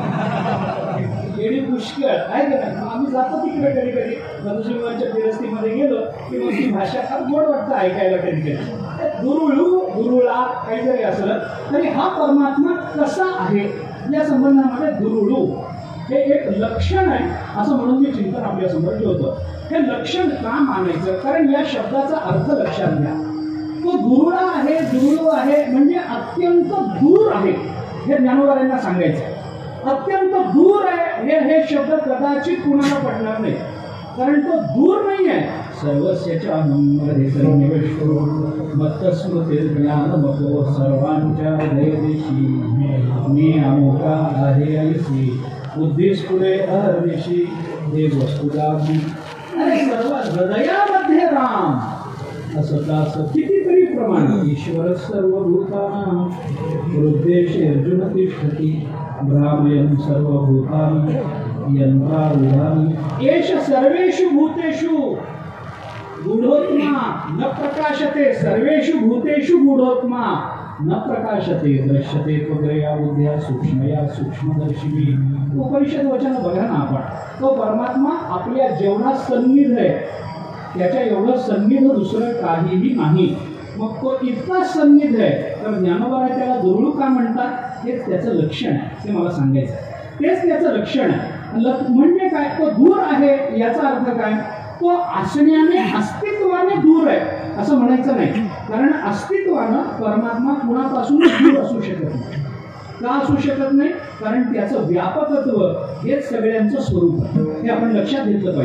केळी पुष्कळ आहे का नाही. आम्ही जातो तिकडे कधी कधी मधुशिवांच्या फिरस्तीमध्ये गेलो की मग ती भाषा फार गोड वाटतं ऐकायला. कधी कधी दुरुळू दुरुळा काही जरी असलं तरी हा परमात्मा कसा आहे या संबंधामध्ये दुरुळू हे एक लक्षण आहे असं म्हणून मी चिंतन आपल्यासमोर ठेवतो. हे लक्षण का मानायचं, कारण या शब्दाचा अर्थ लक्षात घ्या. तो दुरुळा आहे, दुरुळू आहे म्हणजे अत्यंत दूर आहे हे ज्ञानोबारांना सांगायचं. अत्यंत दूर आहे हे हे शब्द कदाचित कुणाला पडणार नाही, कारण तो दूर नाही आहे. सर्वस्याच्या निवेशो मत्तस्मृती ज्ञानमतो सर्वांच्या हृदयदेशी मी अमोका आहे ऐसी बुद्धीस पुढे अहर्निशी हे वस्तुदा सर्व हृदयामध्ये राम असं असं कितीतरी प्रमाण. ईश्वर सर्वभूतानां हृदयेषु अर्जुन तिष्ठति भ्रामयन् सर्वभूतानि यन्त्रारूढानि एष सर्वेषु भूतेषु गूढोत्मा न प्रकाशते. सर्वेषु भूतेषु गूढोत्मा न प्रकाशते दृश्यते त्वग्रया बुद्ध्या सूक्ष्मया सूक्ष्मदर्शिनी. उपनिषद वचन बघा ना आपण. तो परमात्मा आपल्या जेवढा सन्निध आहे त्याच्या एवढं सन्निध दुसरं काहीही नाही. मग तो इतका सन्निध आहे तर ज्ञानोबा त्याला दुर्लभ का म्हणतात हेच त्याचं लक्षण आहे, ते मला सांगायचं आहे. तेच त्याचं लक्षण आहे. म्हणजे काय, तो दूर आहे याचा अर्थ काय, तो असण्याने अस्तित्वाने दूर आहे असं म्हणायचं नाही. कारण अस्तित्वानं परमात्मा कुणापासून दूर असू शकत नाही. का असू शकत नाही, कारण त्याचं व्यापकत्व हेच सगळ्यांचं स्वरूप आहे. हे आपण लक्षात घेतलं पाहिजे.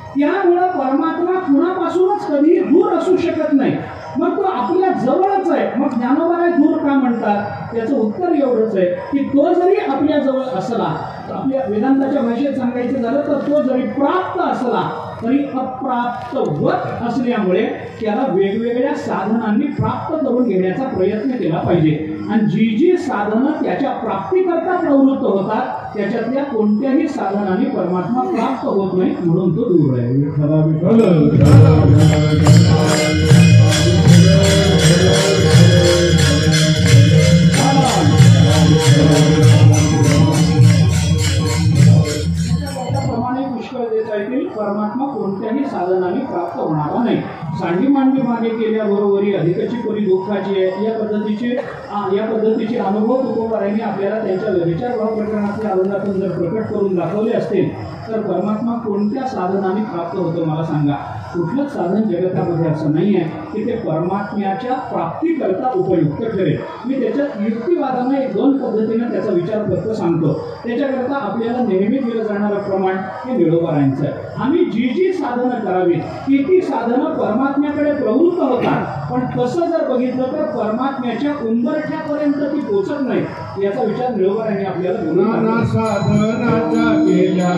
त्यामुळं परमात्मा कुणापासूनच कधी दूर असू शकत नाही. मग तो आपल्या जवळच आहे. मग ज्ञानोबा दूर का म्हणतात? त्याचं उत्तर एवढंच आहे की तो जरी आपल्या जवळ असला, आपल्या वेदांताच्या भाषेत सांगायचं झालं तर तो जरी प्राप्त असला तरी अप्राप्तवत असल्यामुळे त्याला वेगवेगळ्या साधनांनी प्राप्त करून घेण्याचा प्रयत्न केला पाहिजे. आणि जी जी साधनं त्याच्या प्राप्तीकरता प्रवृत्त होतात त्याच्यातल्या कोणत्याही साधनांनी परमात्मा प्राप्त होत नाही, म्हणून तो दूर आहे. विठ्ठला प्रमाणे पुष्कळ देता येतील. परमात्मा कोणत्याही साधनाने प्राप्त होणार नाही. सांडी मांडणी मागे केल्याबरोबरी अधिकची परी दुःखाची आहे. या पद्धतीचे या पद्धतीचे अनुभव तुकोबारायांनी आपल्याला त्यांच्या विचार भाव प्रकरणातल्या अभंगातून जर प्रकट करून दाखवले असतील तर परमात्मा कोणत्या साधनाने प्राप्त होतो मला सांगा? कुठलंच साधन जगतामध्ये असं नाही आहे की ते परमात्म्याच्या प्राप्तीकरता उपयुक्त ठरेल. मी त्याच्यात युक्तिवादाने एक दोन पद्धतीने त्याचा विचार फक्त सांगतो. त्याच्याकरता आपल्याला नेहमी दिलं जाणारं प्रमाण हे निळोबारायांचं आहे. आम्ही जी जी साधनं करावीत ती ती साधनं परमात्म्याकडे प्रवृत्त होतात, पण कसं जर बघितलं तर परमात्म्याच्या उंबरठ्यापर्यंत ती पोचत नाही. याचा विचार निळोबारायांनी आपल्याला बोलून साधनाचा केल्या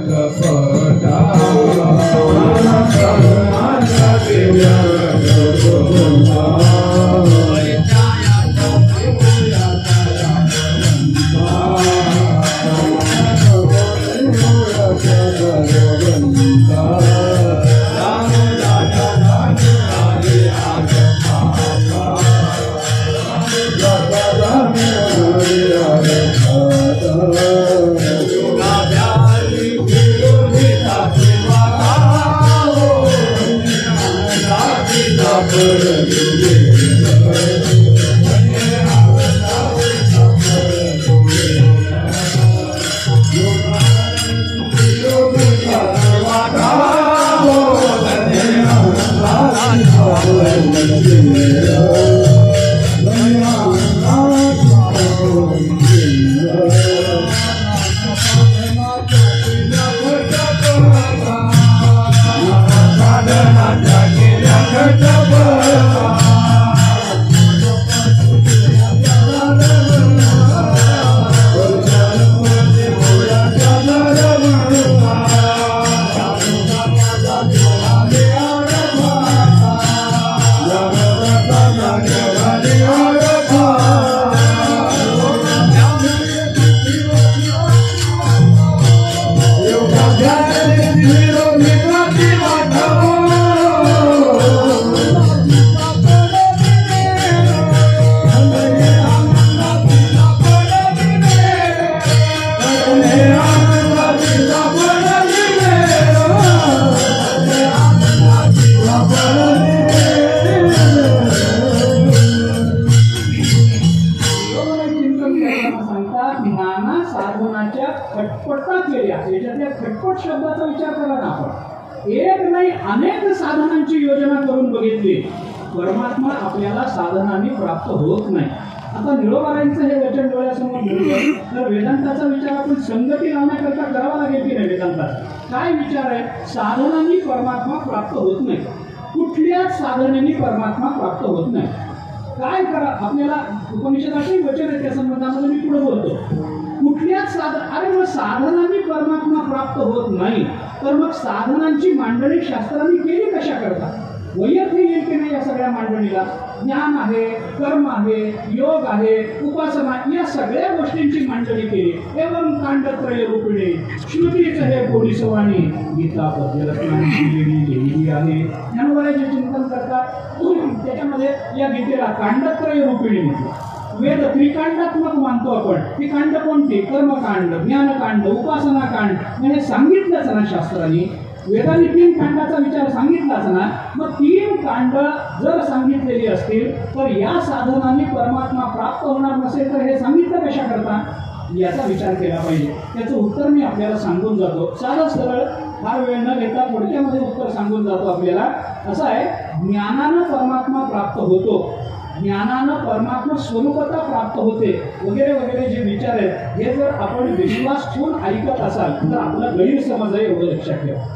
खटपटा केल्या. याच्यातल्या खटपट शब्दाचा विचार करा ना आपण. एक नाही अनेक साधनांची योजना करून बघितली, परमात्मा आपल्याला साधनांनी प्राप्त होत नाही. आता निळोबारायांचं हे वचन डोळ्यासमोर घेतलं तर वेदांताचा विचार आपण संगती लावण्याकरता करावा लागेल की नाही? वेदांताचा काय विचार आहे? साधनांनी परमात्मा प्राप्त होत नाही. कुठल्याच साधनांनी परमात्मा प्राप्त होत नाही. काय करा? आपल्याला उपनिषदाचे वचन आहे त्या संबंधामध्ये मी पुढे बोलतो. कुठल्याच साधन अरे मग साधनांनी परमात्मा प्राप्त होत नाही तर मग साधनांची मांडणी शास्त्रांनी केली कशा करता? वैयक्तिक येईल की नाही या सगळ्या मांडणीला? ज्ञान आहे, कर्म आहे, योग आहे, उपासना, या सगळ्या गोष्टींची मांडणी केली. एवं कांडत्रय रूपिणी श्रुतीच हे कोडी सवाणी गीता पद्यरत्नांची लिहिली आहे. ज्ञानोबाराचे चिंतन करतात त्याच्यामध्ये या गीतेला कांडत्रय रूपिणी म्हटलं. वेद त्रिकांडात्मक मानतो आपण. ती कांड कोणती? कर्मकांड, ज्ञानकांड, उपासना कांड. म्हणजे सांगितलंच ना शास्त्रांनी. वेदांनी तीन कांडाचा विचार सांगितलाच ना. मग तीन कांड जर सांगितलेली असतील तर या साधनांनी परमात्मा प्राप्त होणार नसेल तर हे सांगितलं कशा करता? याचा विचार केला पाहिजे. त्याचं उत्तर मी आपल्याला सांगून जातो. साधं सरळ, फार वेळ न घेता पुढच्यामध्ये उत्तर सांगून जातो आपल्याला. असं आहे, ज्ञानानं परमात्मा प्राप्त होतो, ज्ञानानं परमात्मा स्वरूपता प्राप्त होते, वगैरे वगैरे जे विचार आहेत हे जर आपण विश्वास ठेवून ऐकत असाल तर आपला गैरसमज आहे, एवढं लक्षात ठेवा.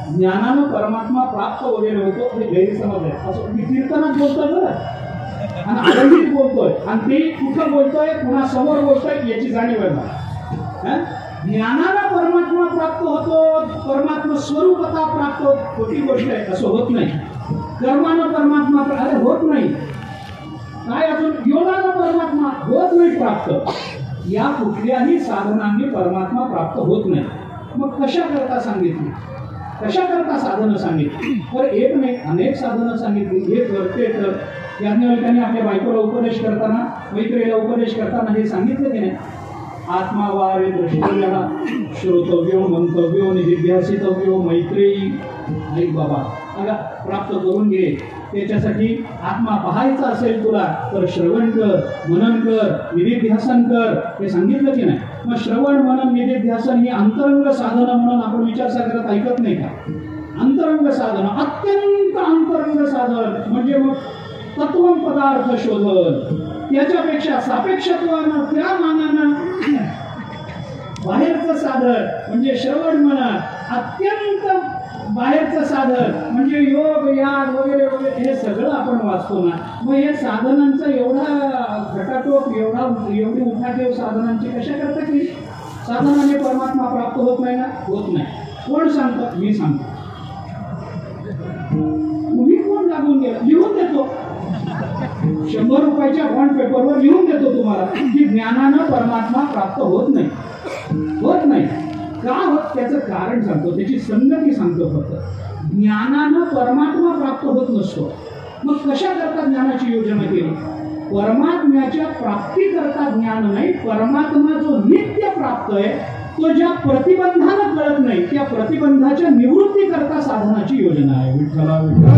ज्ञानानं परमात्मा प्राप्त वगैरे होतो हे गैरसमज आहे. असं मी कीर्तनात बोलतोय बरं आणि आनंदीत बोलतोय आणि ते कुठं बोलतोय कुणा समोर बोलतोय याची जाणीव आहे मला. ज्ञानानं परमात्मा प्राप्त होतो, परमात्मा स्वरूपता प्राप्त होत, खोटी गोष्ट आहे, असं होत नाही. कर्मानं परमात्मा अरे होत नाही. काय अजून योगानं परमात्मा होत नाही प्राप्त. या कुठल्याही साधनांनी परमात्मा प्राप्त होत नाही. मग कशा करता सांगितली, कशा करता साधनं सांगितली? तर एक नाही अनेक साधनं सांगितली. हे करते तर याज्ञवल्क्यांनी आपल्या बायकोला उपदेश करताना, मैत्रीला उपदेश करताना हे सांगितलं की नाही, आत्मा वारे द्रष्टव्य श्रोतव्यो मंतव्यो निधिध्यासितव्यो मैत्रेयी. ऐक बाबा अगं प्राप्त करून घे. त्याच्यासाठी आत्मा पाहायचा असेल तुला तर श्रवण कर, मनन कर, निधिध्यासन कर. हे सांगितलं की नाही. मग श्रवण मनन निधिध्यासन ही अंतरंग साधनं म्हणून आपण विचारसागरात ऐकत नाही का? अंतरंग साधन, अत्यंत अंतरंग साधन म्हणजे मग तत्व पदार्थ शोधन. त्याच्यापेक्षा सापेक्षत्वानं त्या मानानं बाहेरचं साधन म्हणजे श्रवण मनन, अत्यंत बाहेरचं साधन म्हणजे योग याग वगैरे वगैरे हे सगळं आपण वाचतो ना. मग हे साधनांचा एवढा घटाटोप, एवढा एवढी उठाठेव साधनांची कशा करता की साधनाने परमात्मा प्राप्त होत नाही ना? होत नाही. कोण सांगतं? मी सांगतो. तुम्ही कोण लागून गेला? लिहून देतो. शंभर रुपयाच्या बॉन्ड पेपरवर लिहून देतो तुम्हाला की ज्ञानानं परमात्मा प्राप्त होत नाही, होत नाही. का होत त्याचं कारण सांगतो, त्याची संगती सांगतो. फक्त ज्ञानानं परमात्मा प्राप्त होत नसतो. मग कशा करता ज्ञानाची योजना केली? परमात्म्याच्या प्राप्तीकरता ज्ञान नाही, परमात्मा जो नित्य प्राप्त आहे तो ज्या प्रतिबंधानं कळत नाही त्या प्रतिबंधाच्या निवृत्ती करता साधनाची योजना आहे. विठ्ठला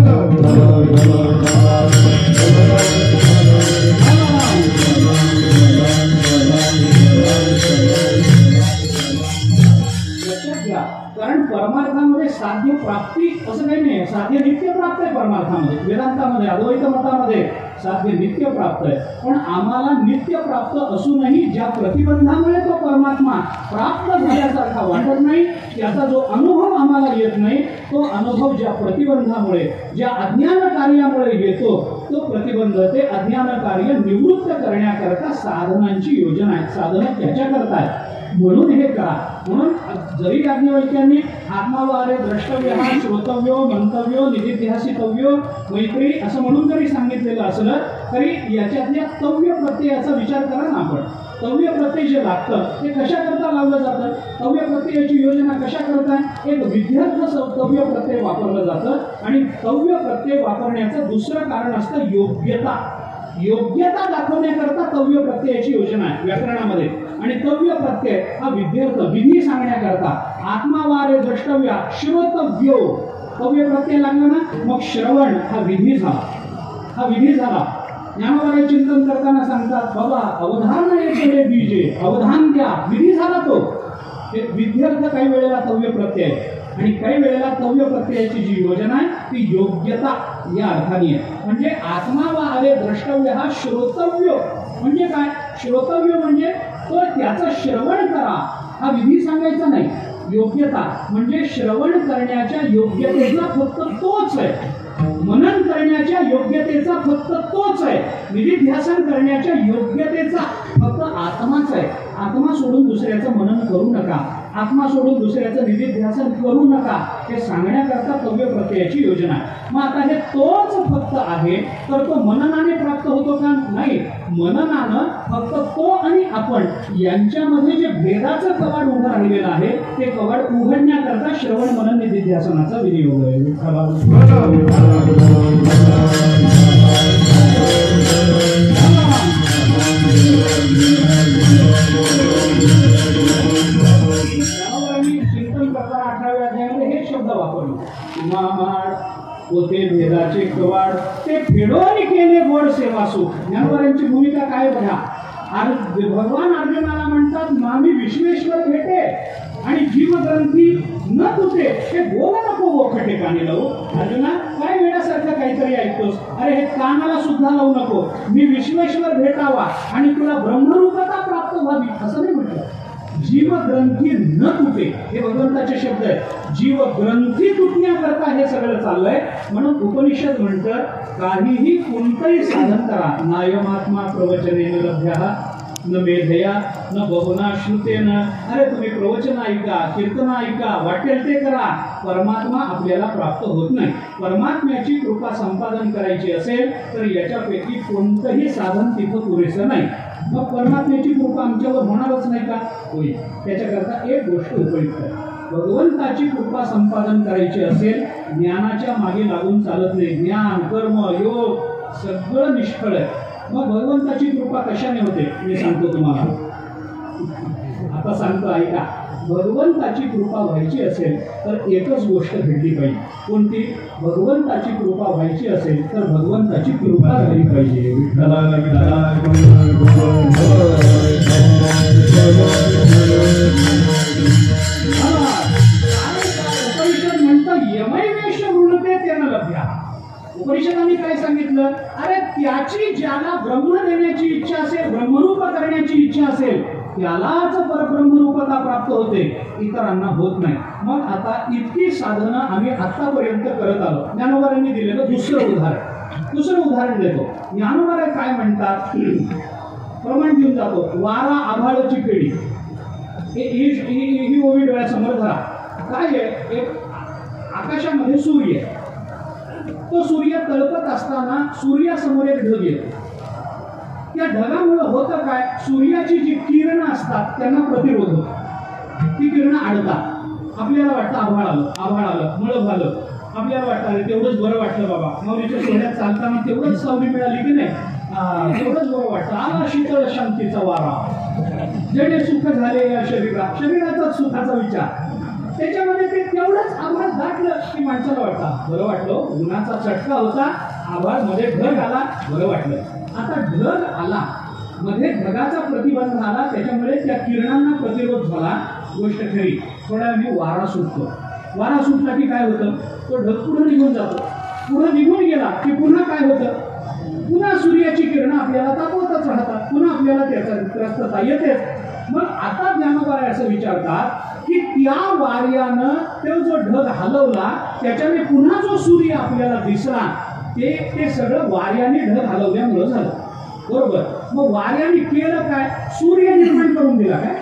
कारण परमार्थामध्ये साध्य प्राप्ती असं काही नाही. साध्य नित्य प्राप्त आहे परमार्थामध्ये. वेदांतामध्ये अद्वैत मतामध्ये साध्य नित्य प्राप्त आहे. पण आम्हाला नित्य प्राप्त असूनही ज्या प्रतिबंधामुळे तो परमात्मा प्राप्त झाल्यासारखा वाटत नाही, त्याचा जो अनुभव आम्हाला येत नाही, तो अनुभव ज्या प्रतिबंधामुळे, ज्या अज्ञान कार्यामुळे येतो, तो प्रतिबंध ते अज्ञान कार्य निवृत्त करण्याकरता साधनांची योजना आहे. साधनं त्याच्याकरता आहे. म्हणून हे करा. म्हणून जरी याज्ञवल्क्यांनी आत्मावारे द्रष्टव्य श्रोतव्यो मंतव्यो निधिध्यासितव्यो मैत्री असं म्हणून जरी सांगितलेलं असलं तरी याच्यातल्या तव्य प्रत्ययाचा विचार करा ना आपण. तव्य प्रत्यय जे लागतं ते कशा करता लावलं जातं? तव्य प्रत्ययाची योजना कशा करता? एक विद्यार्थ तव्य प्रत्यय वापरलं जातं आणि तव्य प्रत्यय वापरण्याचं दुसरं कारण असतं योग्यता. योग्यता दाखवण्याकरता तव्य प्रत्ययाची योजना आहे व्याकरणामध्ये. आणि तव्य प्रत्यय हा विद्यार्थ विधी सांगण्याकरता आत्मावारे द्रष्टव्य श्रोतव्यो तव्य प्रत्यय लागला ना, मग श्रवण हा विधी झाला. हा विधी झाला. ज्ञानवारे चिंतन करताना सांगतात बाबा अवधान येते बीजे, अवधान द्या. विधी झाला तो. विद्यार्थ काही वेळेला तव्य प्रत्यय आणि काही वेळेला तव्य प्रत्ययाची जी योजना आहे ती योग्यता या अर्थाने आहे. म्हणजे आत्मा वा अरे द्रष्टव्य हा श्रोतव्य म्हणजे काय? श्रोतव्य म्हणजे तो त्याचं श्रवण करा हा विधी सांगायचा नाही. योग्यता म्हणजे श्रवण करण्याच्या योग्यतेचा फक्त तोच आहे. मनन करण्याच्या योग्यतेचा फक्त तोच आहे. निधिध्यासन करण्याच्या योग्यतेचा फक्त आत्माच आहे. आत्मा सोडून दुसऱ्याचं मनन करू नका. आत्मा सोडून दुसऱ्याचं निधिध्यासन करू नका हे सांगण्याकरता तव्य प्रत्ययाची योजना आहे. मग आता हे तोच फक्त आहे तर तो मननाने प्राप्त होतो का? नाही. मननानं फक्त तो आणि आपण यांच्यामध्ये जे भेदाचं कवाड उभं राहिलेलं आहे ते कवाड उघडण्याकरता श्रवण मनन निधिध्यासनाचा विनियोग आहे. चिंतन करताना अठराव्या अध्यायामध्ये हे शब्द वापरले. मामाड होते भेदाचे कवाड ते फेडोनी केले गोड सेवा सुख. ज्ञानवारांची भूमिका काय बघा. भगवान अर्जुनाला म्हणतात मामी विश्वेश्वर भेटे आणि जीवग्रंथी न तुटे हे बोल नको ओखटे कानी लावू. अर्जुना काय वेळासारखं काहीतरी ऐकतोस? अरे हे कानाला सुद्धा लावू नको. मी विश्वेश्वर भेटावा आणि तुला ब्रह्मरूपता प्राप्त व्हावी असं नाही म्हटलं. जीवग्रंथी न तुटे, हे भगवंताचे शब्द आहेत. जीवग्रंथी तुटण्याकरता हे सगळं चाललंय. म्हणून उपनिषद म्हणतात काहीही कोणतंही साधन करा, नायमात्मा प्रवचनेन लभ्यः न मेधया न बहुना श्रुतेन. अरे तुम्ही प्रवचन ऐका, कीर्तन ऐका, वाटेल ते करा, परमात्मा आपल्याला प्राप्त होत नाही. परमात्म्याची कृपा संपादन करायची असेल तर याच्यापैकी कोणतंही साधन तिथं पुरेसं नाही. मग परमात्म्याची कृपा आमच्यावर होणारच नाही का? होईल. त्याच्याकरता एक गोष्ट उपयुक्त आहे. भगवंताची कृपा संपादन करायची असेल, ज्ञानाच्या मागे लागून चालत नाही. ज्ञान, कर्म, योग सगळं निष्फळ आहे. मग भगवंताची कृपा कशाने होते मी सांगतो तुम्हाला. आता सांगतो ऐका. भगवंताची कृपा व्हायची असेल तर एकच गोष्ट घडली पाहिजे. कोणती? भगवंताची कृपा व्हायची असेल तर भगवंताची कृपा झाली पाहिजे. विठ्ठला विठ्ठला उपनिषद म्हणतं यमैवेश वृणते तेन लभ्या. उपनिषदांनी काय सांगितलं? अरे त्याची ज्याला ब्रह्म देण्याची इच्छा असेल, ब्रह्मरूप करण्याची इच्छा असेल, त्यालाच परब्रह्मरूपता प्राप्त होते, इतरांना होत नाही. मग आता इतकी साधनं आम्ही आतापर्यंत करत आलो. ज्ञानोबारांनी दिलेलं दुसरं उदाहरण दुसरं उदाहरण देतो. ज्ञानोबाराय काय म्हणतात? प्रमाण देऊन जातो. वारा आभाळाची पेढी, ही ओवी डोळ्यासमोर धरा. काय आहे? एक आकाशामध्ये सूर्य, तो सूर्य तळपत असताना सूर्यासमोर एक ढग येतो. त्या ढगामुळे होतं काय? सूर्याची जी किरणं असतात त्यांना प्रतिरोध होतो. ती किरणं अडतात. आपल्याला वाटतं आभाळ आलं, आभाळ आलं, मळभ आलं. आपल्याला वाटतं अरे तेवढंच बरं वाटलं बाबा, माऊलीच्या सोहळ्यात चालताना तेवढंच सावली मिळाली की नाही, तेवढंच बरं वाटतं. आला शीतळ शांतीचा वारा, जेणे सुख झाले या शरीरात, शरीराचाच सुखाचा विचार. त्याच्यामध्ये ते तेवढंच आभाळ दाटलं की माणसाला वाटतं बरं वाटलं. उन्हाचा चटका होता, आभाळ मध्ये ढग आला, बरं वाटलं. आता ढग आला, मध्ये ढगाचा प्रतिबंध आला, त्याच्यामुळे त्या किरणांना प्रतिरोध झाला. गोष्ट खरी. थोड्या वेळाने वारा सुटतो. वारा सुटला की काय होतं? तो ढग पुढे निघून जातो. पुढे निघून गेला की पुन्हा काय होतं? पुन्हा सूर्याची किरणं आपल्याला तापवतच राहतात, पुन्हा आपल्याला त्याचा त्रस्तता येतेच. मग आता ज्ञानोबा असं विचारतात की त्या वाऱ्यानं तो जो ढग हलवला, त्याच्याने पुन्हा जो सूर्य आपल्याला दिसला, ते ते सगळं वाऱ्याने ढग हलवल्यामुळं झालं. बरोबर. मग वाऱ्याने केलं काय? सूर्य निर्माण करून दिला. काय?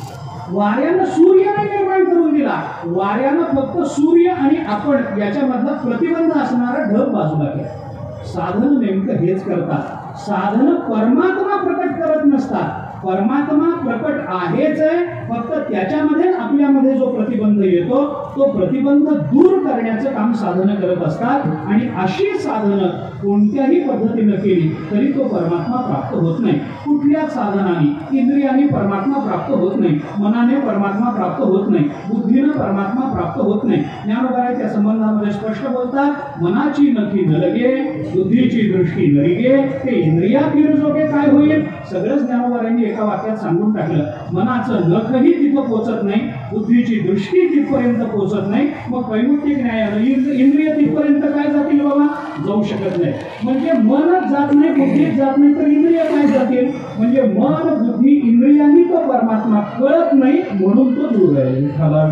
वाऱ्यानं सूर्याने निर्माण करून दिला. वाऱ्यानं फक्त सूर्य आणि आपण याच्यामधला प्रतिबंध असणारा ढग बाजूला केला. साधन नेमकं हेच करतात. साधन परमात्मा प्रकट करत नसतात. परमात्मा प्रकट आहेच आहे, फक्त त्याच्यामध्ये आपल्यामध्ये जो प्रतिबंध येतो तो प्रतिबंध दूर करण्याचं काम साधनं करत असतात. आणि अशी साधनं कोणत्याही पद्धतीनं केली तरी तो परमात्मा प्राप्त होत नाही. कुठल्याच साधनाने इंद्रियाने परमात्मा प्राप्त होत नाही, मनाने परमात्मा प्राप्त होत नाही, बुद्धीनं परमात्मा प्राप्त होत नाही. ज्ञानोबाराच्या संबंधामध्ये स्पष्ट बोलतात, मनाची नखी न लगे, बुद्धीची दृष्टी न रिगे, ते इंद्रिया फिरजोगे काय होईल? सगळंच ज्ञानोबारांनी एका वाक्यात सांगून टाकलं. मनाचं नखही तिथं पोचत नाही, बुद्धीची दृष्टी तिथपर्यंत पोचत नाही. मग वैमुक्तिक न्यायानं इंद्रिय तिथपर्यंत काय जातील बाबा? जाऊ शकत नाही. म्हणजे मनच जात नाही, बुद्धीच जात नाही, तर इंद्रिय काय जातील? म्हणजे मन, बुद्धी, इंद्रियांनी तो परमात्मा कळत नाही, म्हणून तो दूर आहे. विठ्ठला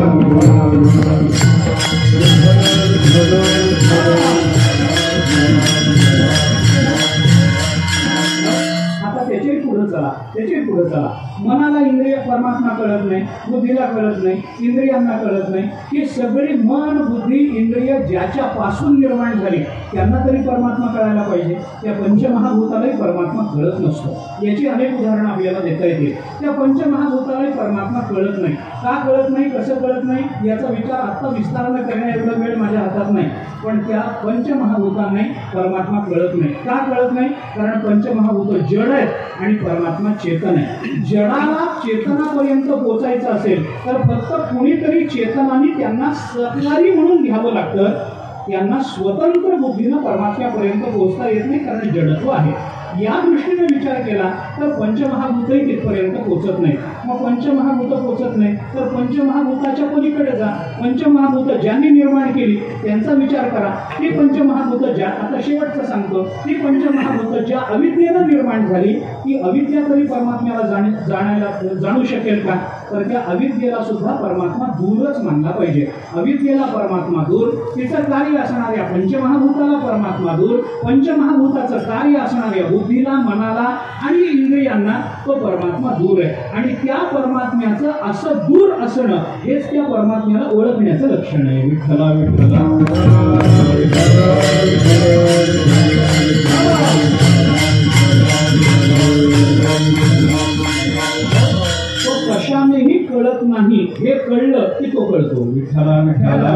आता त्याचे पुढे चला, त्याचे पुढे चला. मनाला इंद्रिय परमात्मा कळत नाही, बुद्धीला कळत नाही, इंद्रियांना कळत नाही. ही सगळी मन, बुद्धी, इंद्रिय ज्याच्यापासून निर्माण झाली त्यांना तरी परमात्मा कळायला पाहिजे. त्या पंचमहाभूतालाही परमात्मा कळत नसतो. याची अनेक उदाहरणं आपल्याला देता येतील. त्या पंचमहाभूतालाही परमात्मा कळत नाही. का कळत नाही, कसं कळत नाही याचा विचार आत्ता विस्तारानं करण्या एवढा वेळ माझ्या हातात नाही. पण त्या पंचमहाभूतांनाही परमात्मा कळत नाही. का कळत नाही? कारण पंचमहाभूत जड आहेत आणि परमात्मा चेतन आहे. जडाला चेतनापर्यंत पोचायचं असेल तर फक्त कुणीतरी चेतनाने त्यांना सहकारी म्हणून घ्यावं लागतं. यांना स्वतंत्र बुद्धीनं परमात्म्यापर्यंत पोहोचता येत नाही, कारण जडत्व आहे. या दृष्टीने विचार केला तर पंचमहाभूतही तिथपर्यंत पोहोचत नाही. मग पंचमहाभूत पोचत नाही तर पंचमहाभूताच्या पलीकडे जा. पंचमहाभूत ज्यांनी निर्माण केली त्यांचा विचार करा. ती पंचमहाभूत ज्या आता शेवटचं सांगतो ती पंचमहाभूत ज्या अविद्येनं निर्माण झाली ती अविद्या तरी परमात्म्याला जाण जाणायला जाणू शकेल का? तर त्या अविद्येला सुद्धा परमात्मा दूरच मानला पाहिजे. अविद्येला परमात्मा दूर, तिचं कार्य असणाऱ्या पंचमहाभूताला परमात्मा दूर, पंचमहाभूताचं कार्य असणाऱ्या बुद्धीला, मनाला आणि इंद्रियांना तो परमात्मा दूर आहे. आणि त्या परमात्म्याचं असं दूर असणं हेच त्या परमात्म्याला ओळखण्याचं लक्षण आहे. विठ्ठला विठ्ठला तो कशानेही कळत नाही, हे कळलं की तो कळतो. विठ्ठला विठ्ठला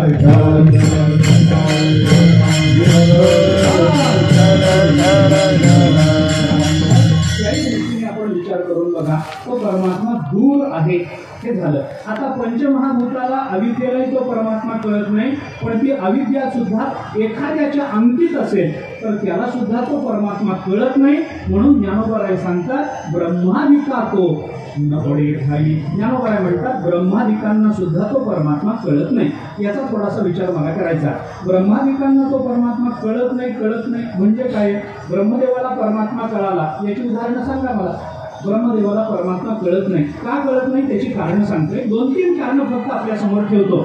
त्याही दृष्टीने आपण विचार करून बघा, तो परमात्मा दूर आहे हे झालं. आता पंचमहाभूताला अविद्येलाही तो परमात्मा कळत नाही, पण ती अविद्या सुद्धा एखाद्याच्या अंकित असेल तर त्याला सुद्धा तो परमात्मा कळत नाही. म्हणून ज्ञानोबराय सांगतात ब्रह्मादिका तो न पडे ठाई. ज्ञानोबराय म्हणतात ब्रह्मादिकांना सुद्धा तो परमात्मा कळत नाही. याचा थोडासा विचार मला करायचा. ब्रह्मादिकांना तो परमात्मा कळत नाही कळत नाही म्हणजे काय? ब्रह्मदेवाला परमात्मा कळाला याची उदाहरणं सांगा मला. ब्रह्मदेवाला परमात्मा कळत नाही, का कळत नाही त्याची कारणं सांगतोय. दोन तीन कारणं फक्त आपल्या समोर ठेवतो,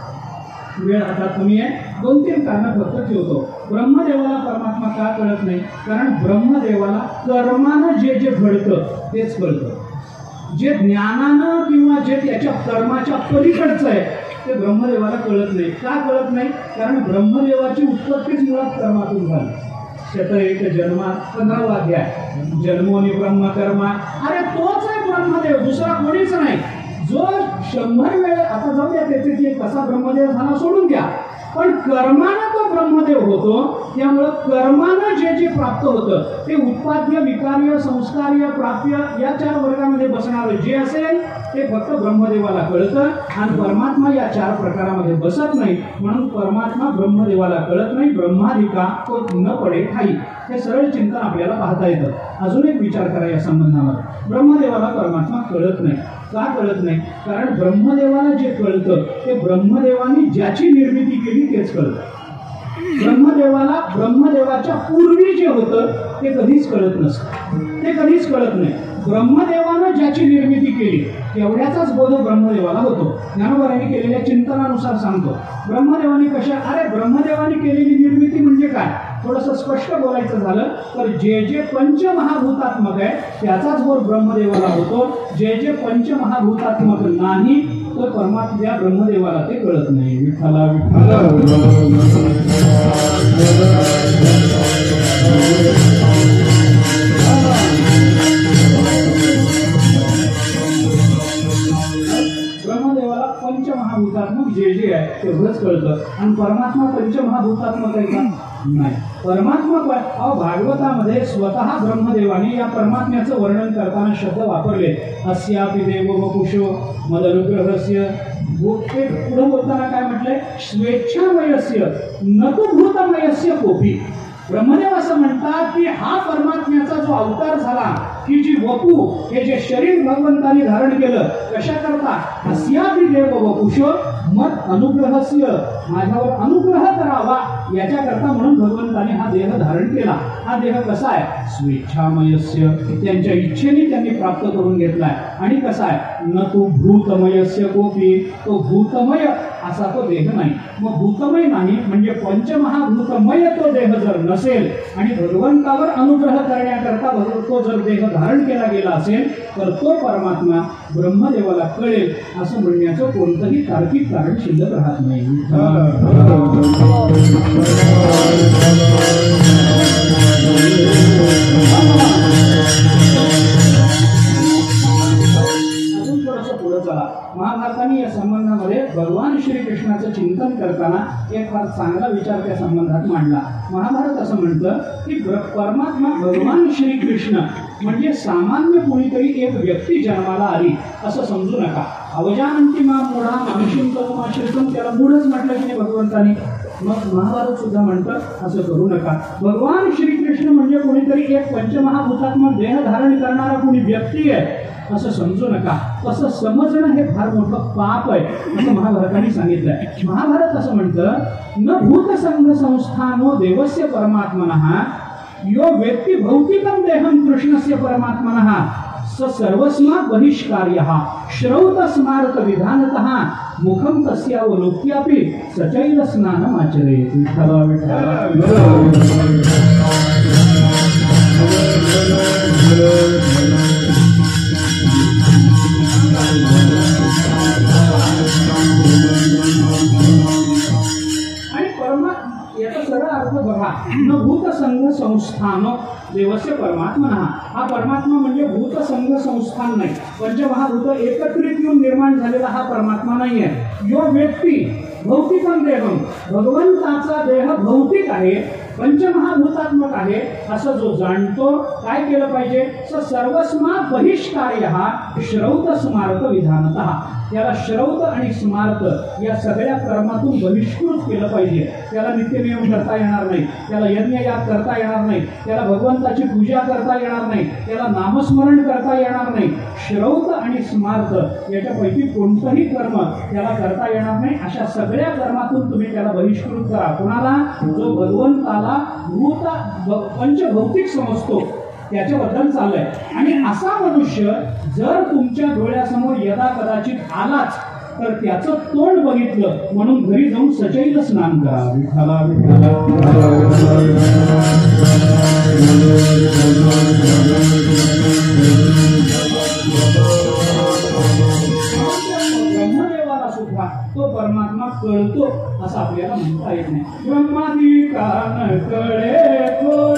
वेळ आता कमी आहे. दोन तीन कारणं फक्त ठेवतो. ब्रह्मदेवाला परमात्मा का कळत नाही? कारण ब्रह्मदेवाला कर्मानं जे जे घडतं तेच कळतं. जे ज्ञानानं किंवा जे त्याच्या कर्माच्या पलीकडचं आहे ते ब्रह्मदेवाला कळत नाही. का कळत नाही? कारण ब्रह्मदेवाची उत्पत्तीच मुळात कर्मातून झाली. शत एक जन्मा पंधरावा अध्याय जन्मोनी ब्रह्मकर्मा. अरे तोच आहे ब्रह्मदेव, दुसरा कोणीच नाही. जो शंभर वेळ आता जाऊ द्या त्याचे कसा ब्रह्मदेव झाला सोडून द्या, पण कर्मानं तो ब्रह्मदेव होतो. त्यामुळं कर्मानं जे जे प्राप्त होतं ते उत्पाद्य, विकार्य, संस्कार्य, प्राप्य या चार वर्गामध्ये बसणारं जे असेल ते फक्त ब्रह्मदेवाला कळतं आणि परमात्मा या चार प्रकारामध्ये बसत नाही. म्हणून परमात्मा ब्रह्मदेवाला कळत नाही. ब्रह्मादिका तो न पडे ठाई. हे सरळ चिंतन आपल्याला पाहता येतं. अजून एक विचार करा या संबंधामध्ये. ब्रह्मदेवाला परमात्मा कळत नाही, का कळत नाही? कारण ब्रह्मदेवाला जे कळतं ते ब्रह्मदेवाने ज्याची निर्मिती केली तेच कळतं. ब्रह्मदेवाला ब्रह्मदेवाच्या पूर्वी जे होतं ते कधीच कळत नसतं, ते कधीच कळत नाही. ब्रह्मदेवानं ज्याची निर्मिती केली तेवढ्याचाच बोध ब्रह्मदेवाला होतो. ज्ञानोबरायांनी केलेल्या चिंतनानुसार सांगतो. ब्रह्मदेवाने कशा अरे ब्रह्मदेवाने केलेली निर्मिती म्हणजे काय? थोडंसं स्पष्ट बोलायचं झालं तर जे जे पंचमहाभूतात्मक आहे त्याचाच बोध ब्रह्मदेवाला होतो. जे जे पंचमहाभूतात्मक नाही तर परमात्म्या ब्रह्मदेवाला ते कळत नाही. विठ्ठला विठ्ठला ब्रह्मदेवाला पंचमहाभूतात्मक जे जे आहे तेवढंच कळतं आणि परमात्मा पंचमहाभूतात्मक आहे का? नाही. परमात्मा अहो भागवतामध्ये स्वतः ब्रह्मदेवाने या परमात्म्याचं वर्णन करताना शब्द वापरले. अस्यापि देव वपुषो मदनुग्रहस्य. पुढे बोलताना काय म्हटलंय? स्वेच्छामयस्य न तु भूतमयस्य कोपी. ब्रह्मदेव असं म्हणतात की हा परमात्म्याचा जो अवतार झाला, ही जी वपू हे जे शरीर भगवंताने धारण केलं कशा करता? अस्यापि देव वपुषो मत अनुग्रहस्य. माझ्यावर अनुग्रह करावा याच्याकरता म्हणून भगवंताने हा देह धारण केला. हा देह कसा आहे? स्वेच्छामयस्य. त्यांच्या इच्छेने त्यांनी प्राप्त करून घेतलाय. आणि कसा आहे? न तू भूतमयस्य कोपी. तो भूतमय असा तो देह नाही. मग भूतमय नाही म्हणजे पंचमहाभूतमय तो देह जर नसेल आणि भगवंतावर अनुग्रह करण्याकरता तो जर देह धारण केला गेला असेल तर तो परमात्मा ब्रह्मदेवाला कळेल असं म्हणण्याचं कोणतंही तार्किक कारण शिल्लक राहत नाही. अजून थोडंसं पुढे चला. महाभारताने या संबंधामध्ये भगवान श्रीकृष्णाचं चिंतन करताना एक फार चांगला विचार त्या संबंधात मांडला. महाभारत असं म्हणतं की परमात्मा भगवान श्रीकृष्ण म्हणजे सामान्य कोणीतरी एक व्यक्ती जन्माला आली असं समजू नका. अवजानंती मा मूढा मानशीम कवमाश्रितम. त्याला मूढच म्हटलं की नाही भगवंतानी. मग महाभारत सुद्धा म्हणतं असं करू नका. भगवान श्रीकृष्ण म्हणजे कोणीतरी एक पंचमहाभूतात्मक देह धारण करणारा कोणी व्यक्ती आहे. असं समजू नका. तसं समजणं हे फार मोठं पाप आहे असं महाभारताने सांगितलंय. महाभारत असं म्हणतं, न भूतसंग संस्थानो देवस्य परमात्मनः यो व्यक्ती भौतिकं देहं कृष्णस्य परमात्मनः स सर्वस्मात् बहिष्कार्यः श्रौत स्मारक विधानतः मुखं तस्यावलोक्यापि सचैल स्नानम् आचरेत्. विठ्ठला आणि परमा याचा सरळ अर्थ बघा, न भूतसंग संस्थान देवस्य परमात्मनः. हा परमात्मा म्हणजे भूतसंग संस्थान नाही, पंचमहाभूत एकत्रित येऊन निर्माण झालेला हा परमात्मा नाही आहे. यो व्यक्ती भौतिकं देहं, भगवंताचा देह भौतिक आहे, पंचमहाभूतात्मक आहे असं जो जाणतो, काय केलं पाहिजे, स सर्वस्मात् बहिष्कार्यः श्रौत स्मारक विधानतः. त्याला श्रौत आणि स्मारक या सगळ्या कर्मातून बहिष्कृत केलं पाहिजे. त्याला नित्यनियम करता येणार नाही, त्याला यज्ञयाग करता येणार नाही, त्याला भगवंताची पूजा करता येणार नाही, त्याला नामस्मरण करता येणार नाही. श्रौत आणि स्मारक याच्यापैकी कोणतंही कर्म त्याला करता येणार नाही. अशा सगळ्या कर्मातून तुम्ही त्याला बहिष्कृत करा. कोणाला, जो भगवंताला भूत पंचभौतिक समजतो त्याच्याबद्दल चाललंय. आणि असा मनुष्य जर तुमच्या डोळ्यासमोर यदा कदाचित आलाच तर त्याचं तोंड बघितलं म्हणून घरी जाऊन सचैल स्नान करा. विठ्ठला विठ्ठला ब्रह्मदेवाला सुद्धा तो परमात्मा कळतो असं आपल्याला म्हणता येत नाही. ब्रह्मादी कान कळे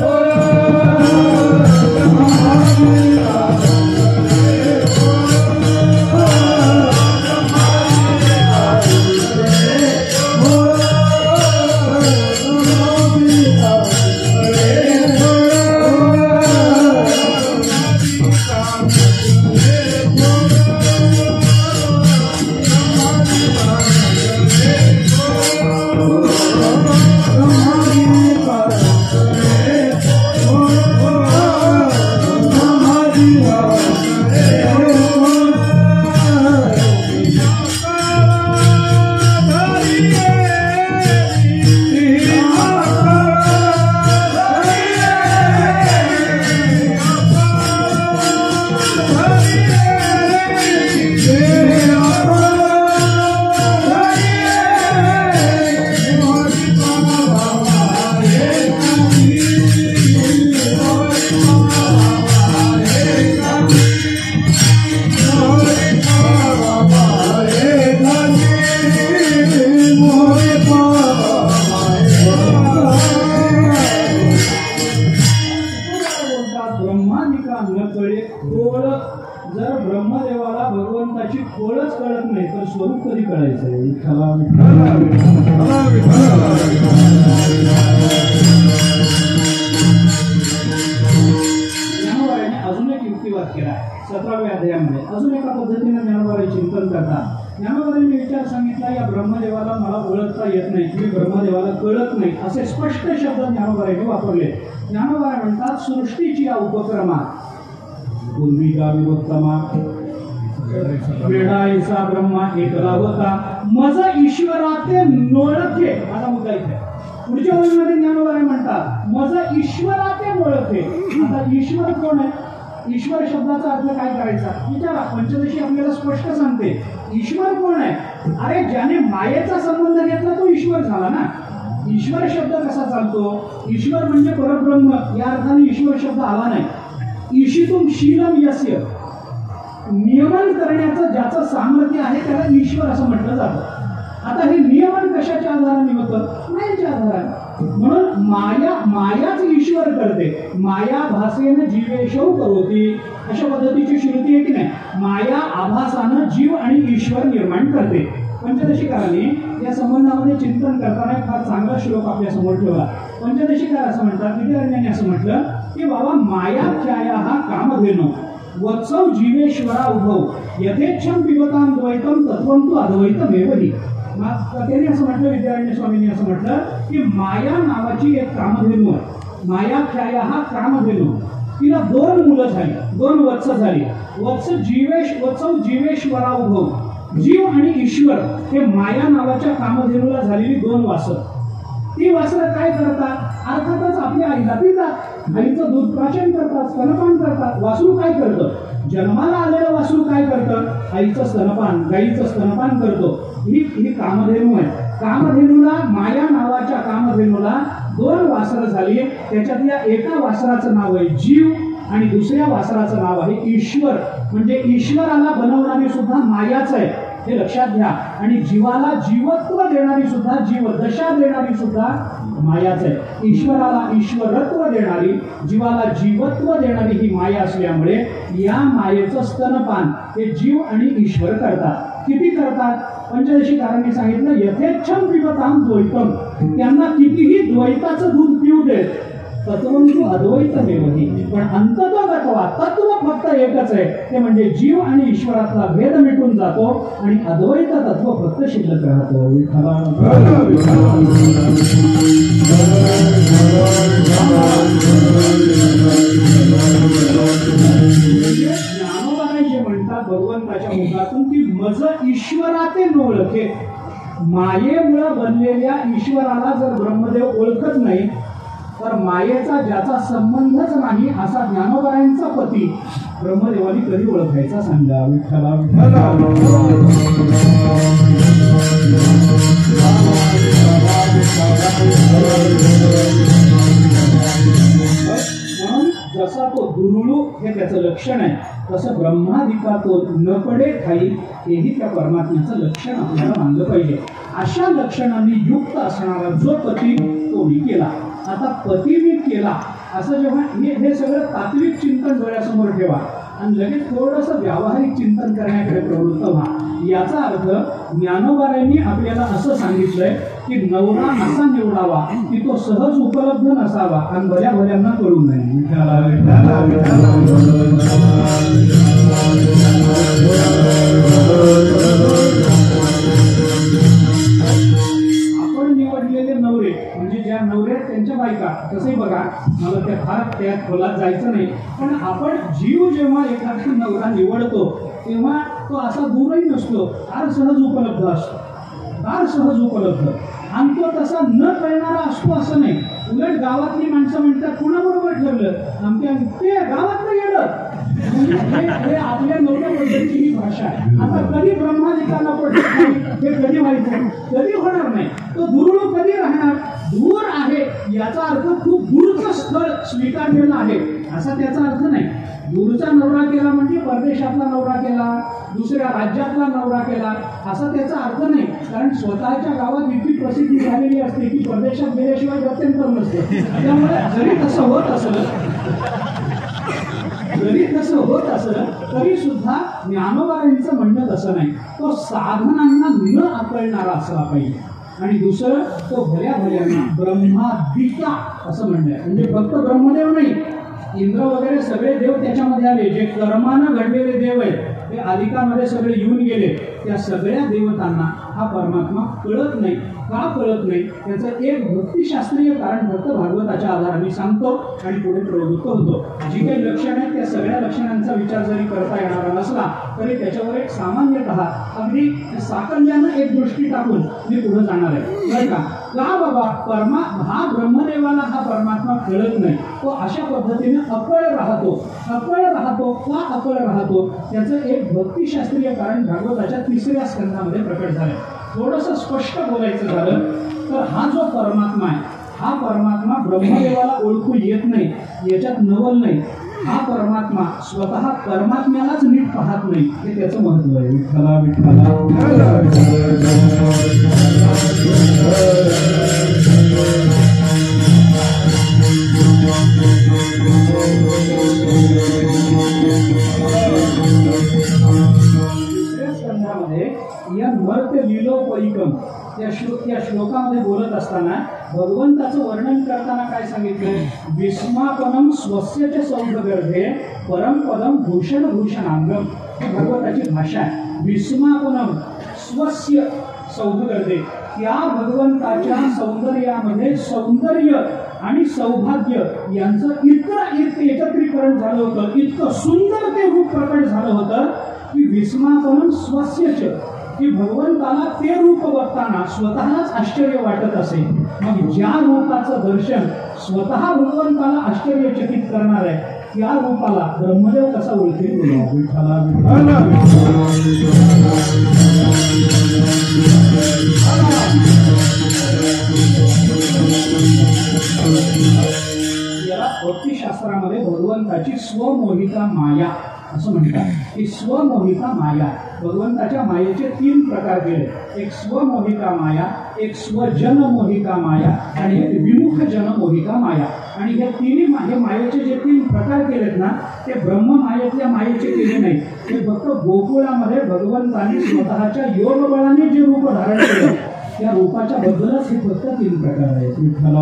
अजून एक युक्तिवाद केला सतराव्या अध्यायामध्ये. अजून एका पद्धतीने ज्ञानोबाई चिंतन करतात. ज्ञानोबाईंनी विचार सांगितला, या ब्रह्मदेवाला मला ओळखता येत नाही, मी ब्रह्मदेवाला कळत नाही, असे स्पष्ट शब्द ज्ञानोबाईंनी वापरले. ज्ञानोबाई म्हणतात, सृष्टीची या उपक्रमा पूर्विका विभक्तमा वेळाईचा ब्रह्मा एकला होता, मज ईश्वराते नोळखे. माझा मुद्दा इथे पुढच्या ओळीमध्ये ज्ञानोबाई म्हणतात, मज ईश्वराते नोळखे. आता ईश्वर कोण आहे? ईश्वर शब्दाचा अर्थ काय करायचा विचारा. पंचदशी आपल्याला स्पष्ट सांगते ईश्वर कोण आहे. अरे ज्याने मायेचा संबंध घेतला तो ईश्वर झाला ना. ईश्वर शब्द कसा चालतो? ईश्वर म्हणजे परब्रह्म या अर्थाने ईश्वर शब्द आला नाही. ईशितुम शीलम यस्य, नियमन करण्याचं ज्याचं सामर्थ्य आहे त्याला ईश्वर असं म्हटलं जातं. आता हे नियमन कशाच्या आधाराने होतं? मायेच्या आधाराने. म्हणून माया मायाच ईश्वर करते. माया भासेन जीवेशौ करोती अशा पद्धतीची श्रुती आहे की नाही. माया आभासानं जीव आणि ईश्वर निर्माण करते. पंचदशीकारांनी या संबंधामध्ये चिंतन करताना फार चांगला श्लोक आपल्या समोर ठेवला. पंचदशीकार असं म्हणतात, विद्यार्थ्यांनी असं म्हटलं की बाबा मायाख्याया हा कामधेनो वत्सव जीवेश्वरा उभव यथेच्छम पिबताम द्वैतम तत्वं तु अद्वैतमेवहि. त्याने असं म्हटलं, विद्यारण्य स्वामींनी असं म्हटलं की माया नावाची एक कामधेनू आहे. मायाख्याया हा कामधेनू. तिला दोन मुलं झाली, दोन वत्स झाली. वत्स जीवेश वत्सव जीवेश्वरा उभव, जीव आणि ईश्वर हे माया नावाच्या कामधेनूला झालेली दोन वासर. ती वासरं काय करतात? अर्थातच आपल्या आईला पितात, आईचं दूध प्राशन करतात, स्तनपान करतात. वासरू काय करतं? जन्माला आलेलं वासरू काय करतं? आईचं स्तनपान, गाईचं स्तनपान करतो. ही ही कामधेनू आहे. कामधेनूला, माया नावाच्या कामधेनूला दोन वासरं झाली. त्याच्यातल्या एका वासराचं नाव आहे जीव आणि दुसऱ्या वासराचं नाव आहे ईश्वर. म्हणजे ईश्वराला बनवणारी सुद्धा मायाच आहे, हे लक्षात घ्या. आणि जीवाला जीवत्व देणारी सुद्धा, जीव दशा देणारी सुद्धा मायाच आहे. ईश्वराला ईश्वरत्व देणारी, जीवाला जीवत्व देणारी ही माया असल्यामुळे या मायेचं स्तनपान हे जीव आणि ईश्वर करतात. किती करतात? पंचदशीकारांनी सांगितलं यथेच्छम पिबताम द्वैतम. त्यांना कितीही द्वैताचं दूध पिऊ देत, तत्वंतु अद्वैतमेवही. पण अंततोगत्वा तत्व फक्त एकच आहे, ते म्हणजे जीव आणि ईश्वरातला भेद मिटून जातो आणि अद्वैत तत्व फक्त शिल्लक राहतो. ज्ञानोबाई जे म्हणतात भगवंताच्या मुखातून की मज ईश्वराचे न ओळखे, मायेमुळे बनलेल्या ईश्वराला जर ब्रह्मदेव ओळखत नाही तर मायेचा ज्याचा संबंधच नाही असा ज्ञानोबाईंचा पती ब्रह्मदेवानी कधी ओळखायचा सांगा. विठ्ठला विठ्ठला. म्हणून जसा तो दुर्ळू हे त्याचं लक्षण आहे, तसं ब्रह्मादिका तो न पडे खाई हेही त्या परमात्म्याचं लक्षण आपल्याला मानलं पाहिजे. अशा लक्षणांनी युक्त असणारा जो पती तो मी केला. आता पती मी केला असं जेव्हा हे हे सगळं तात्विक चिंतन डोळ्यासमोर ठेवा आणि लगेच थोडंसं व्यावहारिक चिंतन करण्याकडे प्रवृत्त व्हा. याचा अर्थ ज्ञानोबारायांनी आपल्याला असं सांगितलंय की नवरा असा निवडावा की तो सहज उपलब्ध नसावा आणि भल्या भल्यांना कळू नये. विठ्ठला विठ्ठला विठ्ठला. आपण निवडलेले नवरे म्हणजे ज्या नवरे त्यांच्या बायका, तसंही बघा मला त्या फार त्या खोलात जायचं नाही, पण आपण जीव जेव्हा एखादा नवरा निवडतो तेव्हा तो असा दूरही नसतो, फार सहज उपलब्ध असतो, फार सहज उपलब्ध. आणि तो तसा न कळणारा असतो असं नाही. उलट गावातली माणसं म्हणतात कुणाबरोबर ठरलं आमच्या ते गावातलं येणं हे आपल्या नवऱ्याबद्दलची ही भाषा आहे. आता कधी ब्रह्मादिकाला पडलं हे कधी व्हायचं? कधी होणार नाही. तो दुर्ळ कधी राहणार? दूर आहे याचा अर्थ खूप दूरचं स्थळ स्वीकारलेलं आहे असा त्याचा अर्थ नाही. दूरचा नवरा केला म्हणजे परदेशातला नवरा केला, दुसऱ्या राज्यातला नवरा केला असा त्याचा अर्थ नाही. कारण स्वतःच्या गावात इतकी प्रसिद्धी झालेली असते की परदेशात गेल्याशिवाय गत्यंतर नसतं. त्यामुळे जरी तसं होत असलं जरी तसं होत असलं तरी सुद्धा ज्ञानोबाईंचं म्हणणं तसं नाही. तो साधनांना न आकळणारा असला पाहिजे. आणि दुसरं तो भल्या भल्यांना ब्रह्मादिका असं म्हणणं आहे. म्हणजे फक्त ब्रह्मदेव नाही, इंद्र वगैरे सगळे देव त्याच्यामध्ये आले. जे कर्मानं घडलेले देव आहेत ते अधिकामध्ये सगळे येऊन गेले. त्या सगळ्या देवतांना हा परमात्मा कळत नाही. का कळत नाही त्याचं एक भक्तिशास्त्रीय कारण फक्त भागवताच्या आधाराने सांगतो आणि पुढे प्रवृत्त होतो. जी काही लक्षणं आहेत त्या सगळ्या लक्षणांचा विचार जरी करता येणारा नसला तरी त्याच्यावर एक सामान्यतः अगदी साकल्यानं एक दृष्टी टाकून मी पुढे जाणार आहे. बरं का? का बाबा परमा हा ब्रह्मदेवाला हा परमात्मा कळत नाही, तो अशा पद्धतीने अकळ राहतो. अकळ राहतो का अकळ राहतो त्याचं एक भक्तिशास्त्रीय कारण भागवताच्या तिसऱ्या स्कंधामध्ये प्रकट झालं. थोडंसं स्पष्ट बोलायचं झालं तर हा जो परमात्मा आहे हा परमात्मा ब्रह्मदेवाला ओळखू येत नाही, याच्यात नवल नाही. हा परमात्मा स्वतः परमात्म्यालाच नीट पाहत नाही, हे त्याचं महत्व आहे. विठ्ठला विठ्ठला. या मर्त्य लीलोपैकम या श्लोक या श्लोकामध्ये बोलत असताना भगवंताचं वर्णन करताना काय सांगितलंय? विस्मापनम स्वस्यच सौधगर्भे परमपदम भूषण भूषणांगम. ही भगवताची भाषा आहे. विस्मापनम स्वस्य सौभगर्दे या भगवंताच्या सौंदर्यामध्ये सौंदर्य आणि सौभाग्य यांचं इतकं एकत्रीकरण झालं होतं, इतकं सुंदर ते रूप प्रकट झालं होतं की विस्मापनं स्वस्यच, की भगवंताला ते रूप बघताना स्वतःलाच आश्चर्य वाटत असे. मग ज्या रूपाचं दर्शन स्वतः भगवंताला आश्चर्यचकित करणार आहे त्या रूपाला ब्रह्मदेव कसा ओळखेल? विठ्ठला याला भक्तिशास्त्रामध्ये भगवंताची स्वमोहिता माया असं म्हणतात. की स्वमोहिता माया, भगवंताच्या मायेचे तीन प्रकार केले. एक स्वमोहिता माया, एक स्वजन मोहिता माया आणि एक विमुख जन मोहिता माया. आणि हे तिन्ही हे मायेचे जे तीन प्रकार केलेत ना ते ब्रह्म मायेतल्या मायेचे केले नाही. ते फक्त गोकुळामध्ये भगवंतांनी स्वतःच्या योग बळाने जे रूप धारण केले त्या रूपाच्या बद्दलच हे फक्त तीन प्रकार आहेत.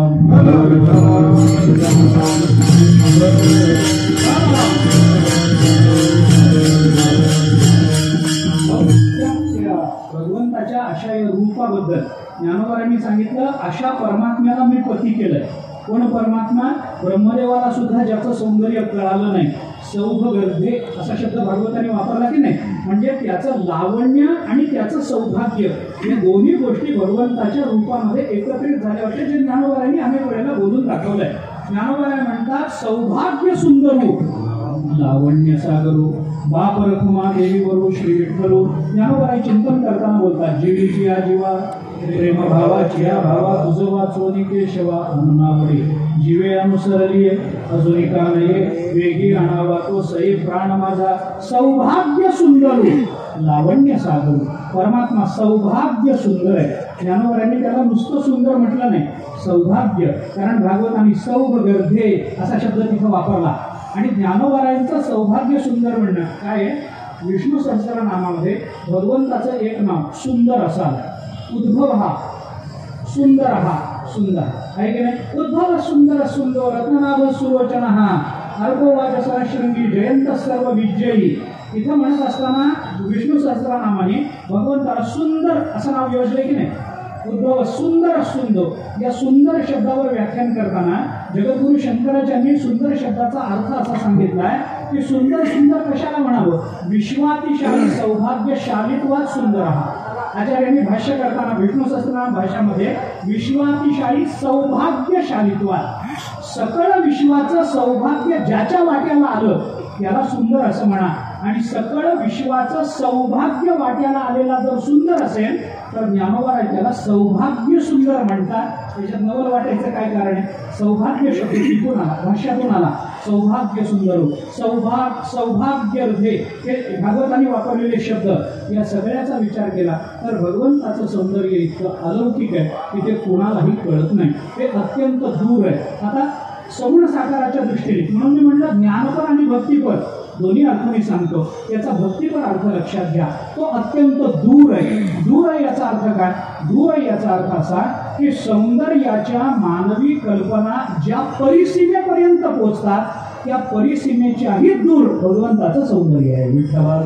भगवंताच्या अशा रूपाबद्दल ज्ञानोबांनी सांगितलं, अशा परमात्म्याला मी पती केलंय. कोण परमात्मा? ब्रह्मदेवाला सुद्धा ज्याचं सौंदर्य कळालं नाही. सौभगर्दे असा शब्द भागवताने वापरला की नाही, म्हणजे त्याचं लावण्य आणि त्याचं सौभाग्य या दोन्ही गोष्टी भगवंताच्या रूपामध्ये एकत्रित झाल्या होत्या, जे ज्ञानोबांनी अनेक वेळेला बोलून दाखवलंय. ज्ञानोबा म्हणतात सौभाग्य सुंदरू लावण्य सागरू बाप रखुमा देवी वरू श्री विठ्ठलू. ज्ञानोबा चिंतन करताना बोलतात, जीवीची या जीवा प्रेम भावाची या भावा तुझवा चोनी केशवा अनुनावडी जीवे अनुसरली अजून का नये वेगी आणावा तो सई प्राण माझा. सौभाग्य सुंदरू लावण्य सागरू, परमात्मा सौभाग्य सुंदर आहे. ज्ञानोबांनी त्याला नुसतं सुंदर म्हटलं नाही, सौभाग्य. कारण भागवतांनी सौभगर्दे असा शब्द तिथं वापरला. आणि ज्ञानोबारायांचं सौभाग्य सुंदर म्हणणं काय आहे? विष्णू सहस्रनामामध्ये भगवंताचं एक नाव सुंदर असा, उद्भव हा सुंदर हा सुंदर आहे की नाही? उद्भव सुंदर सुंदर रत्ननाभ सुलोचन हा अर्धवाच सहस्रंगी जयंत सर्व विजयी. इथं म्हणत असताना विष्णू सहस्रनामाने भगवंताला सुंदर असं नाव योजले की नाही? उद्भव सुंदर सुंदर या सुंदर शब्दावर व्याख्यान करताना जगद्गुरु शंकराचार्यांनी सुंदर शब्दाचा अर्थ असा सांगितलाय की सुंदर सुंदर कशाला म्हणावं? विश्वातिशाली सौभाग्यशालीत्वात सुंदर हा. आचार्यांनी भाष्य करताना विष्णू सहस्रनाम भाषामध्ये विश्वातिशाली सौभाग्यशालीत्वात सकळ विश्वाचं सौभाग्य ज्याच्या वाट्याला आलं त्याला सुंदर असं म्हणा. आणि सकळ विश्वाचं सौभाग्य वाट्याला आलेला जर सुंदर असेल तर ज्ञानोबा त्याला सौभाग्य सुंदर म्हणतात. त्याच्यात नवल वाटायचं काय कारण आहे? सौभाग्य शब्द तिथून आला, भाष्यातून आला. सौभाग्य सुंदर सौभाग सौभाग्यर्धे हे भागवतांनी वापरलेले शब्द. या सगळ्याचा विचार केला तर भगवंताचं सौंदर्य इतकं अलौकिक आहे की ते कोणालाही कळत नाही, ते अत्यंत दूर आहे. आता सगुण साकाराच्या दृष्टीने म्हणून मी म्हटलं ज्ञानपर आणि भक्तिपर दोन्ही अर्थ मी सांगतो. याचा भक्तिपर अर्थ लक्षात घ्या, तो अत्यंत दूर आहे. दूर आहे याचा अर्थ काय? दूर आहे याचा अर्थ असा की सौंदर्याच्या मानवी कल्पना ज्या परिसीमेपर्यंत पोहोचतात त्या परिसीमेच्याही दूर भगवंताचं सौंदर्य आहे. विठ्ठला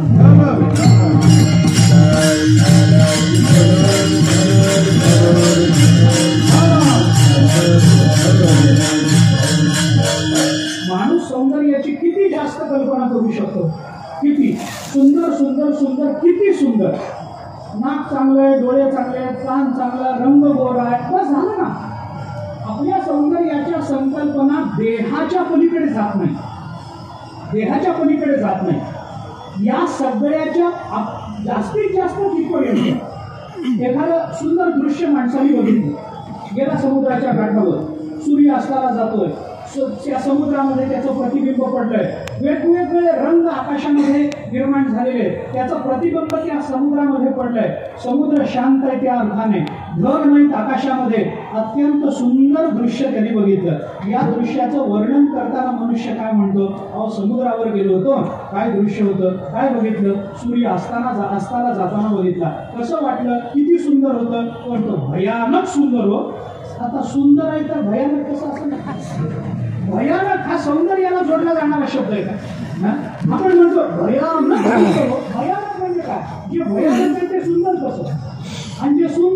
माणूस सौंदर्याची किती जास्त कल्पना करू शकतो, किती सुंदर सुंदर सुंदर किती सुंदर. नाक चांगलं आहे, डोळे चांगले आहेत, कान चांगला, रंग गोरा आहे, बस झालं ना. आपल्या सौंदर्याच्या संकल्पना देहाच्या पलीकडे जात नाही, देहाच्या पलीकडे जात नाही. या सगळ्याच्या जास्तीत जास्त कितीपर्यंत एखादं सुंदर दृश्य माणसाने बघितलं, गेला समुद्राच्या काठावर, सूर्य अस्ताला जातोय, त्या समुद्रामध्ये त्याचं प्रतिबिंब पडलंय, वेगवेगळे रंग आकाशामध्ये निर्माण झालेले, त्याचं प्रतिबिंब त्या समुद्रामध्ये पडलंय. समुद्र शांत आहे त्या अर्थाने, ढग नाहीत आकाशामध्ये, अत्यंत सुंदर दृश्य त्यांनी बघितलं. या दृश्याचं वर्णन करताना मनुष्य काय म्हणतो? अहो समुद्रावर गेलो होतो, काय दृश्य होतं, काय बघितलं? सूर्य असताना जा असताना जाताना बघितला, कसं वाटलं, किती सुंदर होतं, पण तो भयानक सुंदर हो. आता सुंदर आहे तर भयानक कसं असं? भयानक हा सौंदर्याला जोडला जाणारा शब्द आहे का? आपण म्हणतो भयानक, भयानक म्हणजे काय? जे भयानक आहे ते सुंदर कसं, आणि जे सुंदर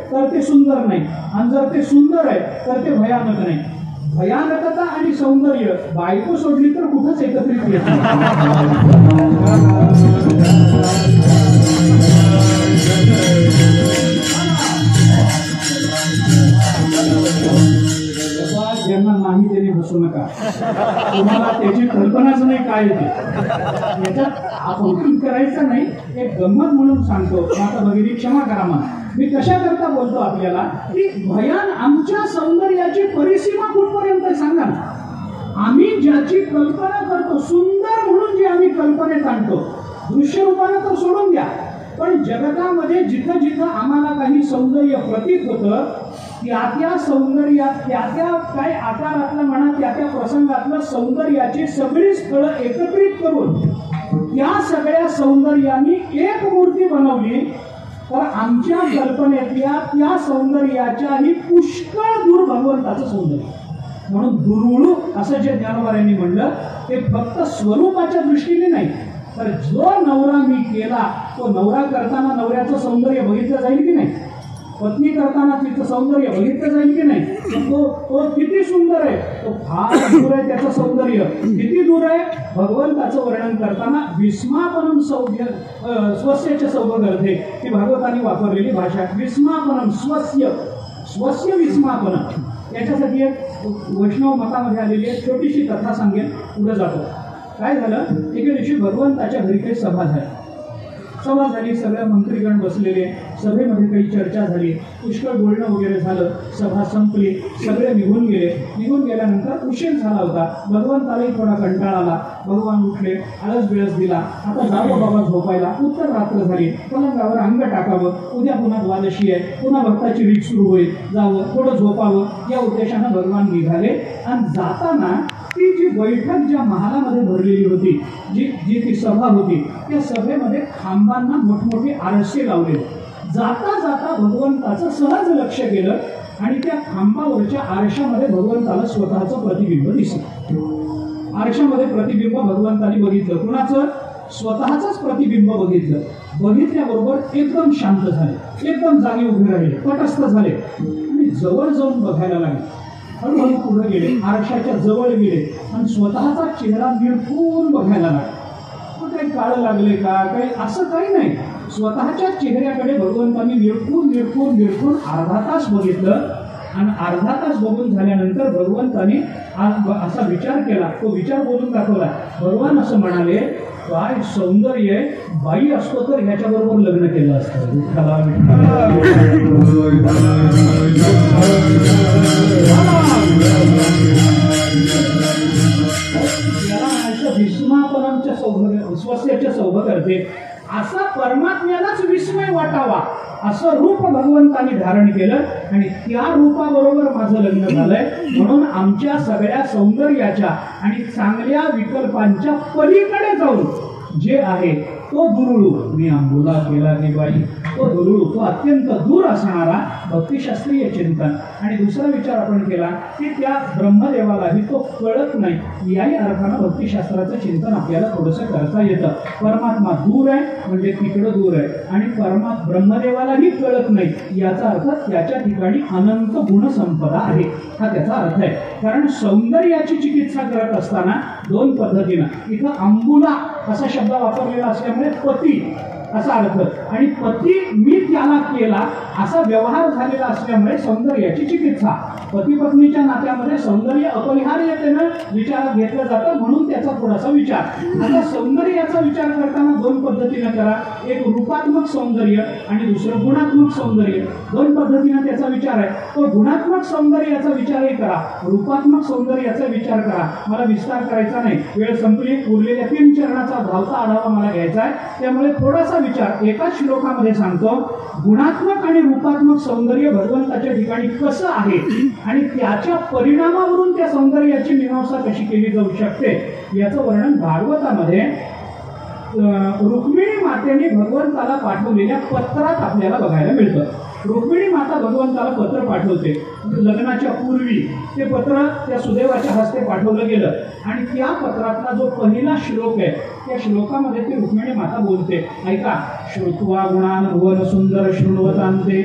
तर ते सुंदर नाही, आणि जर ते सुंदर आहे तर ते भयानक नाही. भयानकता आणि सौंदर्य बायको सोडली तर कुठंच एकत्रित येत ज्यांना नाही त्यांनी बसू नका, तुम्हाला त्याची कल्पनाच नाही काय येते. याच्यात आपण करायचं नाही, एक गंमत म्हणून सांगतो. आता भगिनी क्षमा करा मला, मी कशा करता बोलतो आपल्याला की भयान आमच्या सौंदर्याची परिसीमा कुठपर्यंत सांगा ना. आम्ही ज्याची कल्पना करतो सुंदर म्हणून जी आम्ही कल्पनेत आणतो, दृश्य रूपानं तर सोडून द्या, पण जगतामध्ये जिथं जिथं आम्हाला काही सौंदर्य प्रतीत होतं त्या त्या सौंदर्यात त्या त्या काय आकारातलं म्हणा त्या त्या प्रसंगातलं सौंदर्याची सगळी स्थळं एकत्रित करून त्या सगळ्या सौंदर्याने एक मूर्ती बनवली तर आमच्या कल्पनेतल्या त्या सौंदर्याच्याही पुष्कळ दूर भगवंताचं सौंदर्य. म्हणून दुर्वळू असं जे ज्ञानोबारांनी म्हणलं ते फक्त स्वरूपाच्या दृष्टीने नाही, तर जो नवरा मी केला तो नवरा करताना नवऱ्याचं सौंदर्य बघितलं जाईल की नाही, पत्नी करताना तिचं सौंदर्य बघितलं जाईल की नाही, तो तो किती सुंदर आहे, तो फार दूर आहे त्याचं सौंदर्य, किती दूर आहे. भगवंताचं वर्णन करताना विस्मापनम सौभ्य स्वस्यच्या सौभगर्थे ही भागवतांनी वापरलेली भाषा. विस्मापनम स्वस्य स्वस्य विस्मापनम याच्यासाठी एक वैष्णव मतामध्ये आलेली एक छोटीशी कथा सांगेल, पुढे जातो. काय झालं, एके दिवशी भगवंताच्या घरी काही सभा झाली. सभा झाली, सगळ्या मंत्रीगण बसलेले, सभेमध्ये काही चर्चा झाली, पुष्कळ बोलणं वगैरे झालं, सभा संपली, सगळे निघून गेले. निघून गेल्यानंतर उशीर झाला होता, भगवंतालाही थोडा कंटाळा आला. भगवान उठले, आळस बिळस दिला, आता जावं बाबा झोपायला, उत्तर रात्र झाली, पलंगावर अंग टाकावं, उद्या पुन्हा द्वादशी आहे, पुन्हा भक्ताची रीत सुरू होईल, जावं थोडं झोपावं या उद्देशानं भगवान निघाले. आणि जाताना ती जी बैठक ज्या महालामध्ये भरलेली होती, जी जी ती सभा होती, त्या सभेमध्ये खांबांना मोठमोठे आरसे लावले. जाता जाता भगवंताचं सहज लक्ष गेलं आणि त्या खांबावरच्या आरशामध्ये भगवंताला स्वतःचं प्रतिबिंब दिसलं. आरशामध्ये प्रतिबिंब भगवंताने बघितलं, कुणाचं, स्वतःच प्रतिबिंब बघितलं. बघितल्याबरोबर एकदम शांत झाले, एकदम जागी उभे राहिले, तटस्थ झाले आणि जवळ जाऊन बघायला लागले. हळूहळू पुढे गेले, आरशाच्या जवळ गेले आणि स्वतःचा चेहरा निरखून बघायला लागले. मग काही काळ लागले का, काही असं काही नाही, स्वतःच्या चेहऱ्याकडे भगवंतांनी निरखून निरखून निरखून अर्धा तास बघितलं. आणि अर्धा तास बघून झाल्यानंतर भगवंतांनी असा विचार केला, तो विचार बोलून दाखवला. भगवान असं म्हणाले, काय सौंदर्य, बाई असतो तर ह्याच्याबरोबर लग्न केलं असतं. विस्मापनांच्या सौभाग्य स्वस्याच्या सौभाग्य असा परमात्म्यालाच विस्मय वाटावा असं रूप भगवंतांनी धारण केलं आणि त्या रूपाबरोबर माझं लग्न झालंय. म्हणून आमच्या सगळ्या सौंदर्याच्या आणि चांगल्या विकल्पांच्या पलीकडे जाऊन जे आहे तो दुरुळू मी आंबोला केला की बाई, तो दुरुळू, तो अत्यंत दूर असणारा भक्तिशास्त्रीय चिंतन. आणि दुसरा विचार आपण केला की त्या ब्रह्मदेवालाही तो कळत नाही, याही अर्थानं भक्तिशास्त्राचं चिंतन आपल्याला थोडंसं करता येतं. परमात्मा दूर आहे म्हणजे तिकडं दूर आहे आणि परमात्मा ब्रह्मदेवालाही कळत नाही याचा अर्थ त्याच्या ठिकाणी अनंत गुणसंपदा आहे, हा त्याचा अर्थ आहे. कारण सौंदर्याची चिकित्सा करत असताना दोन पद्धतीनं, इथं अंबुला असा शब्द वापरलेला असल्यामुळे पती असा अर्थ, आणि पती मी त्याला केला असा व्यवहार झालेला असल्यामुळे सौंदर्याची चिकित्सा. पती पत्नीच्या नात्यामध्ये सौंदर्य अपरिहार्यतेनं विचारात घेतलं जातं, म्हणून त्याचा थोडासा विचार. आता सौंदर्याचा विचार करताना दोन पद्धतीनं करा, एक रूपात्मक सौंदर्य आणि दुसरं गुणात्मक सौंदर्य. दोन पद्धतीनं त्याचा विचार आहे. तो गुणात्मक सौंदर्याचा विचारही करा, रूपात्मक सौंदर्याचा विचार करा. मला विस्तार करायचा नाही, वेळ संपली. उरलेल्या तीन चरणाचा धावता आढावा मला घ्यायचा आहे, त्यामुळे थोडासा विचार एकाच श्लोकामध्ये सांगतो. गुणात्मक आणि रूपात्मक सौंदर्य भगवंताच्या ठिकाणी कसं आहे आणि त्याच्या परिणामावरून त्या सौंदर्याची मीमांसा कशी केली जाऊ शकते याचं वर्णन भागवतामध्ये रुक्मिणी मातेने भगवंताला पाठवलेल्या पत्रात आपल्याला बघायला मिळतं. रुक्मिणी माता भगवंताला पत्र पाठवते, लग्नाच्या पूर्वी ते पत्र त्या सुदैवाच्या हस्ते पाठवलं गेलं आणि त्या पत्रातला जो पहिला श्लोक आहे त्या श्लोकामध्ये ती रुक्मिणी माता बोलते, ऐका, श्रुत्वा गुणान भुवन सुंदर शृण्वतांते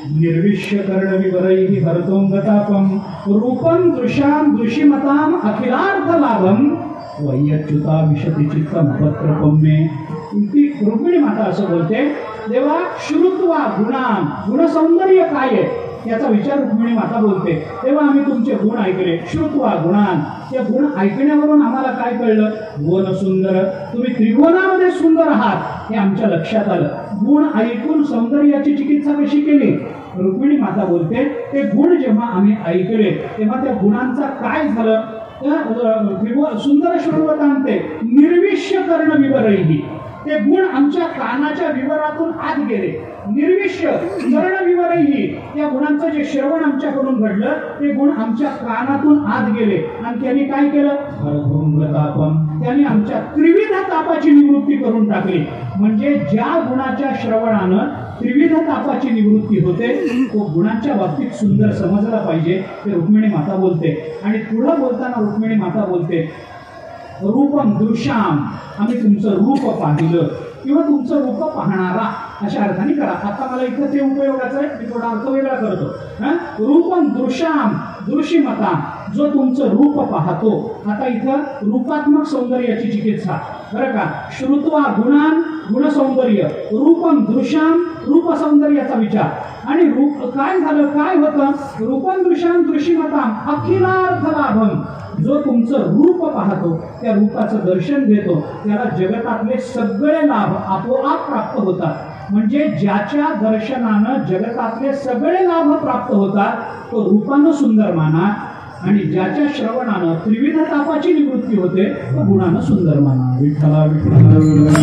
निर्विश्य कर्ण विवरैहि हरतोंगतापम रूपम दृश्याम दृशिमताम अखिलार्थ लाभम वैयच्युता विशती चित्तम पत्रपम में. ती रुक्मिणी माता असं बोलते, देवा श्रुत्वा गुणान, गुणसौंदर्य काय आहे याचा विचार रुक्मिणी माता बोलते. तेव्हा आम्ही तुमचे गुण ऐकले. श्रुत्वा गुणान, ते गुण ऐकण्यावरून आम्हाला काय कळलं? गुण सुंदर, तुम्ही त्रिगुणामध्ये सुंदर आहात हे आमच्या लक्षात आलं. गुण ऐकून सौंदर्याची चिकित्सा कशी केली? रुक्मिणी माता बोलते, ते गुण जेव्हा आम्ही ऐकले तेव्हा त्या गुणांचा काय झालं? सुंदर श्रवत आणते निर्विश्य कर्ण विवरैहि, ते गुण आमच्या कानाच्या विवरातून आत गेले. निर्विश्य कर्ण विवरैहि, त्या गुणांचं जे श्रवण आमच्याकडून घडलं ते गुण आमच्या कानातून आत गेले आणि त्यांनी काय केलं? हरभंगतापम, त्यांनी आमच्या त्रिविध तापाची निवृत्ती करून टाकली. म्हणजे ज्या गुणाच्या श्रवणानं त्रिविध तापाची निवृत्ती होते तो गुणांच्या बाबतीत सुंदर समजला पाहिजे, ते रुक्मिणी माता बोलते. आणि पुढे बोलताना रुक्मिणी माता बोलते, रूपम दृश्याम, आम्ही तुमचं रूप पाहिलं किंवा तुमचं रूप पाहणारा अशा अर्थाने करा. आता मला इथं ते उपयोगाचं आहे, मी थोडा अर्थ वेगळा करतो. रूपम दृश्याम दृश्यमता, जो तुमचं रूप पाहतो. आता इथं रूपात्मक सौंदर्याची चिकित्सा बरं का. श्रुत्वा गुणान, गुण सौंदर्य, रूपम दृश्याम, रूप सौंदर्याचा विचार. आणि रूप काय झालं, काय होतं? रूपम दृश्याम दृश्यमताम अखिलार्थ लाभम, जो तुमचं रूप पाहतो त्या रूपाचं दर्शन घेतो त्याला जगतातले सगळे लाभ आपोआप प्राप्त होतात. म्हणजे ज्याच्या दर्शनानं जगतातले सगळे लाभ प्राप्त होतात तो रूपानं सुंदर माना, आणि ज्याच्या श्रवणानं त्रिविध तापाची निवृत्ती होते तो गुणानं सुंदर माना. विठ्ठला विठ्ठला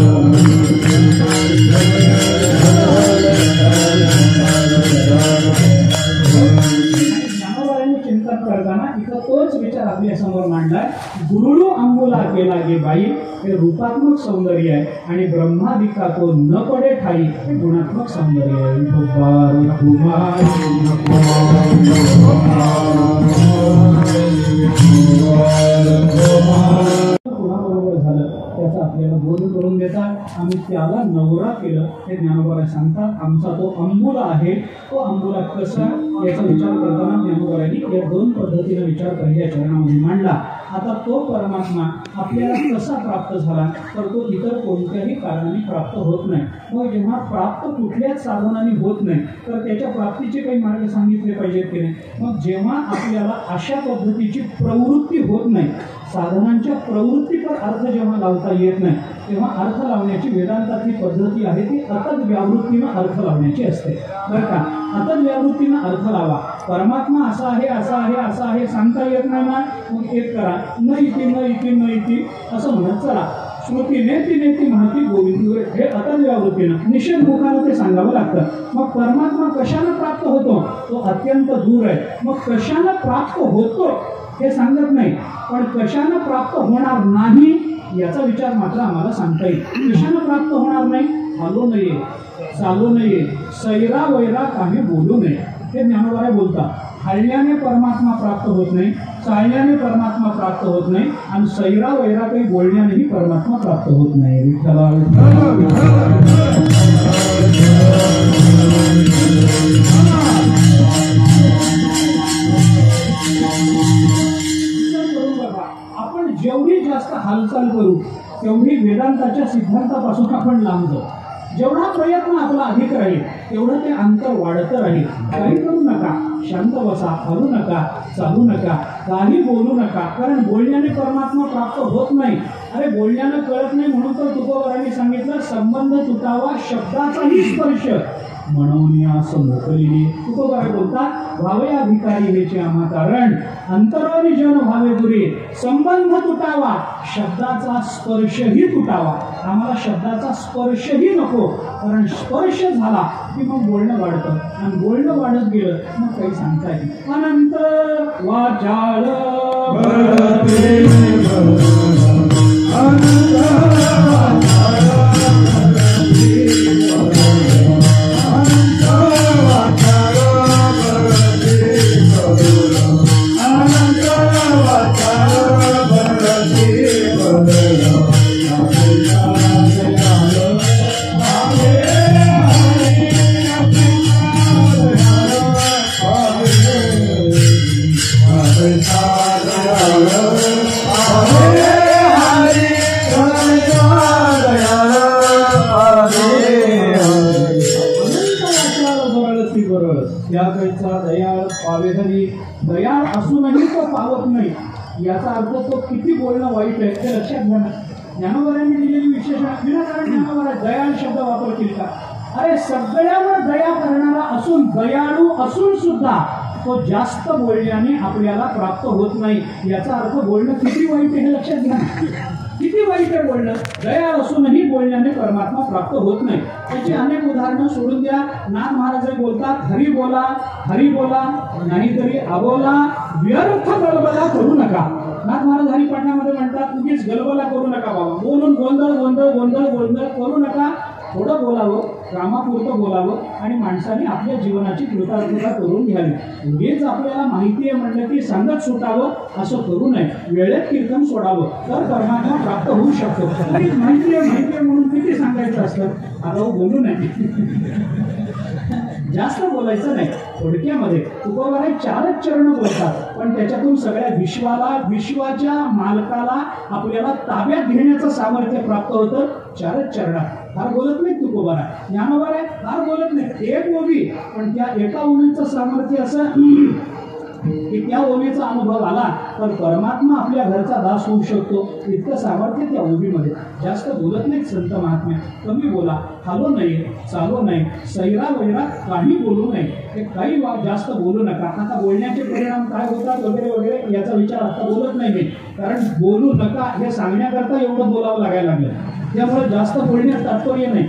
चिंतन करताना इथं तोच विचार आपल्या समोर मांडलाय. गुरुळू अंबुला केला गे बाई, हे रूपात्मक सौंदर्य आहे, आणि ब्रह्मादिका तो न पडे ठाई हे गुणात्मक सौंदर्य आहे. कुणाबरोबर झालं त्याचा आपल्याला बोध करून देतात. आम्ही त्याला नवरा केलं हे ज्ञानोबा सांगतात. आमचा तो अंबुला आहे, तो अंबुला कसा याचा विचार करताना ज्ञानोबांनी या दोन पद्धतीने विचार पहिल्या चरणामध्ये मांडला. आता तो परमात्मा आपल्याला कसा प्राप्त झाला, तर तो इतर कोणत्याही कारणाने प्राप्त होत नाही. मग जेव्हा प्राप्त कुठल्याच साधनाने होत नाही तर त्याच्या प्राप्तीचे काही मार्ग सांगितले पाहिजेत की नाही. मग जेव्हा आपल्याला अशा पद्धतीची प्रवृत्ती होत नाही, साधनांच्या प्रवृत्तीवर अर्थ जेव्हा लावता येत नाही, तेव्हा अर्थ लावण्याची वेदांतातली पद्धती आहे ती अतत व्यावृत्तीनं अर्थ लावण्याची असते बरं का. अतत व्यावृत्तीनं अर्थ लावा. परमात्मा असा आहे, असा आहे, असा आहे सांगता येत नाही ना, मग एक करा, न इति न इति न इति असं म्हणत चला. श्रुती नेती नेती म्हणती गोविंद, हे अतत व्यावृत्तीनं निषेध मुखानं ते सांगावं लागतं. मग परमात्मा कशानं प्राप्त होतो, तो अत्यंत दूर आहे. मग कशानं प्राप्त होतो हे सांगत नाही, पण कशानं प्राप्त होणार नाही याचा विचार मात्र आम्हाला सांगता येईल. कशानं प्राप्त होणार नाही? हलू नये, चालू नये, सैरा वैरा काही बोलू नये, हे ज्ञानोबा बोलतात. हल्ल्याने परमात्मा प्राप्त होत नाही, चालण्याने परमात्मा प्राप्त होत नाही, आणि सैरा वैरा काही बोलण्यानेही परमात्मा प्राप्त होत नाही. विठ्ठला आपण जेवढी जास्त हालचाल करू तेवढी वेदांताच्या सिद्धांतापासून आपण लांब जाऊ. जेवढा प्रयत्न आपला अधिक राहील तेवढं ते अंतर वाढत राहील. काही करू नका, शांत बसा, हलू नका, चालू नका, काही बोलू नका, कारण बोलण्याने परमात्मा प्राप्त होत नाही. अरे बोलण्यानं कळत नाही म्हणून तर तुकोबारांनी सांगितलं, संबंध तुटावा शब्दाचाही स्पर्श म्हणून असं मोकलेली. तुकोबारा बोलतात, भावे अधिकारी हेचे आम्हा कारण, अंतरोनी जन भावे दुरी, संबंध तुटावा शब्दाचा स्पर्शही तुटावा. आम्हाला शब्दाचा स्पर्शही नको, कारण स्पर्श झाला की मग बोलणं वाढतं, आणि बोलणं वाढत गेलं मग काही सांगता येईल. अनंत वाचाळ करायचा दयाळ पावे हरी. दयाळ असूनही तो पावत नाही याचा अर्थ तो किती बोलणं वाईट आहे ते लक्षात घ्या. ज्ञानोबरांनी दिलेली विशेषण विनाकारण ज्ञानोबरा दयाळ शब्द वापरतील का? अरे सगळ्यावर दया करणारा असून दयाळू असून सुद्धा तो जास्त बोलण्याने आपल्याला प्राप्त होत नाही याचा अर्थ बोलणं किती वाईट आहे हे लक्षात घ्या. किती वाईट आहे बोलणं. दयाळ असूनही बोलण्याने परमात्मा प्राप्त होत नाही. त्याची अनेक उदाहरणं सोडून द्या. नाथ महाराज बोलतात हरी बोला हरी बोला नाहीतरी अबोला व्यर्थ गलबला करू नका. नाथ महाराज हरिपाठामध्ये म्हणतात उगीच गलबला करू नका बाबा. बोलून गोंधळ गोंधळ गोंधळ गोंधळ करू नका. थोडं बोलावं कामापुरतं बोलावं आणि माणसाने आपल्या जीवनाची कृतार्थता करून घ्यावी. उगीच आपल्याला माहिती आहे म्हणलं की सांगत सुटावं असं करू नये. वेळेत कीर्तन सोडावं तर परमात्मा प्राप्त होऊ शकतो. माहिती आहे माहिती आहे म्हणून किती सांगायचं असतं. आता बोलू नये. जास्त बोलायचं नाही. थोडक्यामध्ये तुकोबाराय चारच चरण बोलतात पण त्याच्यातून सगळ्या विश्वाला विश्वाच्या मालकाला आपल्याला ताब्यात घेण्याचं सामर्थ्य प्राप्त होतं चारच चरणात. फार बोलत नाही तुकोबाराय. ज्ञानोबाराय फार बोलत नाही. एक ओवी पण त्या एका ओवीचं सामर्थ्य असं की त्या ओवीचा अनुभव आला तर परमात्मा आपल्या घरचा दास होऊ शकतो. इतकं सामर्थ्य त्या ओवीमध्ये. जास्त बोलत नाहीत संत महात्म्य. कमी बोला. हलो नाही चालू नाही सैरा वैरा काही बोलू नये. हे काही जास्त बोलू नका. आता बोलण्याचे परिणाम काय होतात वगैरे वगैरे याचा विचार आता बोलत नाही मी. कारण बोलू नका हे सांगण्याकरता एवढं बोलावं लागायला लागलं. त्यामुळे जास्त बोलण्यात तात्पर्य नाही.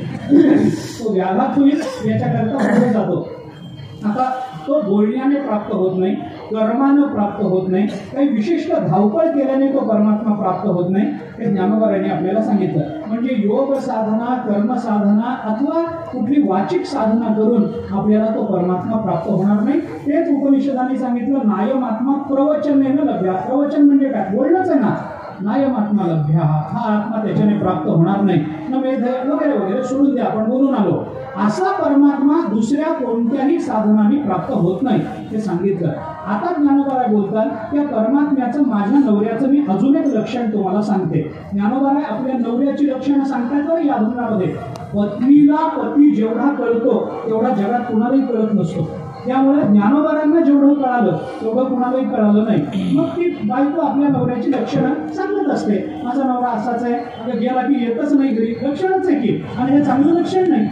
तो व्याघात होईल याच्याकरता पुढे जातो. आता तो बोलण्याने प्राप्त होत नाही कर्मानं प्राप्त होत नाही. काही विशिष्ट धावपळ केल्याने तो परमात्मा प्राप्त होत नाही. हे ज्ञानोबारांनी आपल्याला सांगितलं. म्हणजे योग साधना कर्म साधना अथवा कुठली वाचिक साधना करून आपल्याला तो परमात्मा प्राप्त होणार नाही. तेच उपनिषदांनी सांगितलं नायमात्मा प्रवचनेन लभ्या. प्रवचन म्हणजे काय? बोलणंच आहे ना. नायमात्मा लभ्या हा आत्मा त्याच्याने प्राप्त होणार नाही. न मेध वगैरे वगैरे सोडून द्या. आपण बोलून आलो. असा परमात्मा दुसऱ्या कोणत्याही साधनाने प्राप्त होत नाही हे सांगितलं. आता ज्ञानोबाराय बोलतात त्या परमात्म्याचं माझ्या नवऱ्याचं मी अजून एक लक्षण तुम्हाला सांगते. ज्ञानोबाराय आपल्या नवऱ्याची लक्षणं सांगतात तर या अभंगामध्ये. पत्नीला पती जेवढा कळतो तेवढा जगात कुणालाही कळत नसतो. त्यामुळे ज्ञानोबारांना जेवढं कळालं तेवढं कुणालाही कळालं नाही. मग ती बायको आपल्या नवऱ्याची लक्षणं सांगत असते. माझा नवरा असाच आहे. अगं गेला की येतच नाही घरी. लक्षणच आहे की. आणि हे चांगलं लक्षण नाही.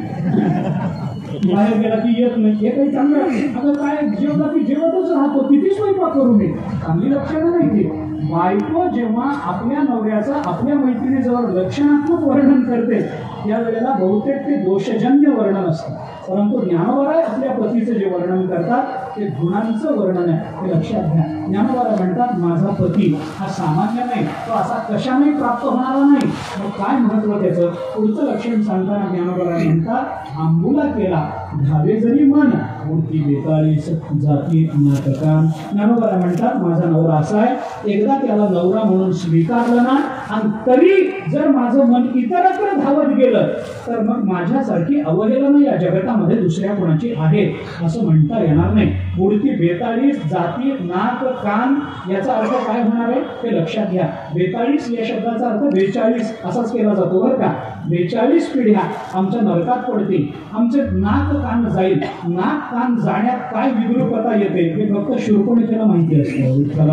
बाहेर गेला की येत नाही हे काही चांगलं. अगं काय जेवला की जेवतच राहतो. किती स्वयंपाक करू नये चांगली लक्षणं नाही ती. बायको जेव्हा आपल्या नवऱ्याचं आपल्या मैत्रिणीजवळ लक्षणात्मक वर्णन करते त्यावेळेला बहुतेक ते दोषजन्य वर्णन असतं. परंतु ज्ञानोबाराय आपल्या पतीचं जे वर्णन करतात ते गुणांचं वर्णन आहे. हे लक्षात घ्या. ज्ञानोबाराय म्हणतात माझा पती हा सामान्य नाही. तो असा कशाने प्राप्त होणारा नाही. मग काय महत्व त्याचं पुढचं लक्षण सांगताना ज्ञानोबाराय म्हणतात आंबुला केला धावे जरी मन मूर्ती बेताळीस जाती नाटकान. ज्ञानोबाराय म्हणतात माझा नवरा असा आहे. एकदा त्याला नवरा म्हणून स्वीकारलं ना आणि तरी जर माझं मन इतरत्र धावत गेलं तर मग माझ्यासारखी अवहेलना या जगतामध्ये दुसऱ्या कोणाची आहे असं म्हणता येणार नाही. मूर्ती बेताळीस जाती नाक कान याचा अर्थ काय होणार आहे ते लक्षात घ्या. बेताळीस या शब्दाचा अर्थ बेचाळीस असाच केला जातो बरं का. बेचाळीस पिढ्या आमच्या नरकात पडतील. आमचे नाक कान जाईल. नाक कान जाण्यात काय विद्रूपता येते हे फक्त शूर्पणखेला माहिती असतं.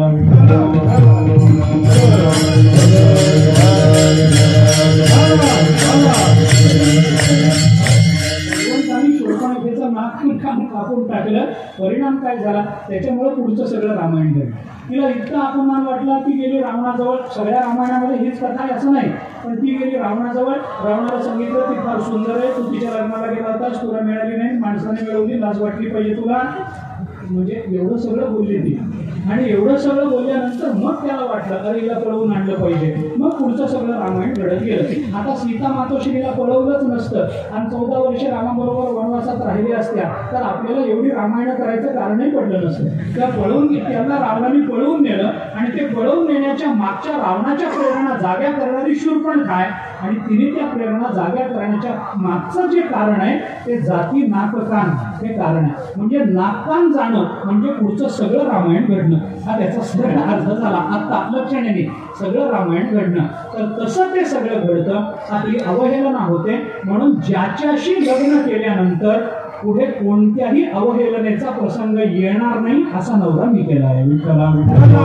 शूर्पणखेचं नाक कान कापून टाकलं. परिणाम काय झाला त्याच्यामुळे पुढचं सगळं रामायण घडलं. तिला इतका अपमान वाटला ती गेली रावणाजवळ. सगळ्या रामायणामध्ये हीच कथा आहे असं नाही पण ती गेली रावणाजवळ. रावणाला सांगितलं ती फार सुंदर आहे. तू तिच्या लग्नाला गेला होतास तुला मिळाली नाही. माणसाने मिळवली लाज वाटली पाहिजे तुला. म्हणजे एवढं सगळं बोलली ती. आणि एवढं सगळं बोलल्यानंतर मग त्याला वाटलं अरे हिला पळवून आणलं पाहिजे. मग पुढचं सगळं रामायण घडत गेलं. आता सीता मातोश्रीला पळवलंच नसतं आणि चौदा वर्ष रामाबरोबर वनवासात राहिले असत्या तर आपल्याला एवढी रामायण करायचं कारणही पडलं नसतं. त्या पळवून त्यांना रावणाने पळवून नेलं आणि ते पळवून नेण्याच्या मागच्या रावणाच्या प्रेरणा जाग्या करणारी शूर्पण काय आणि तिने त्या प्रेरणा जाग्या करण्याच्या मागचं जे कारण आहे ते जाती नाक कान हे कारण आहे. म्हणजे नाकान जाणं म्हणजे पुढचं सगळं रामायण घडणं हा त्याचा सगळा अर्थ झाला. आता लक्षणाने सगळं रामायण घडणं तर तसं ते सगळं घडतं. आपली अवहेलना होते. म्हणून ज्याच्याशी लग्न केल्यानंतर पुढे कोणत्याही अवहेलनेचा प्रसंग येणार नाही असा नवरा मी केला आहे. विठ्ठला विठ्ठला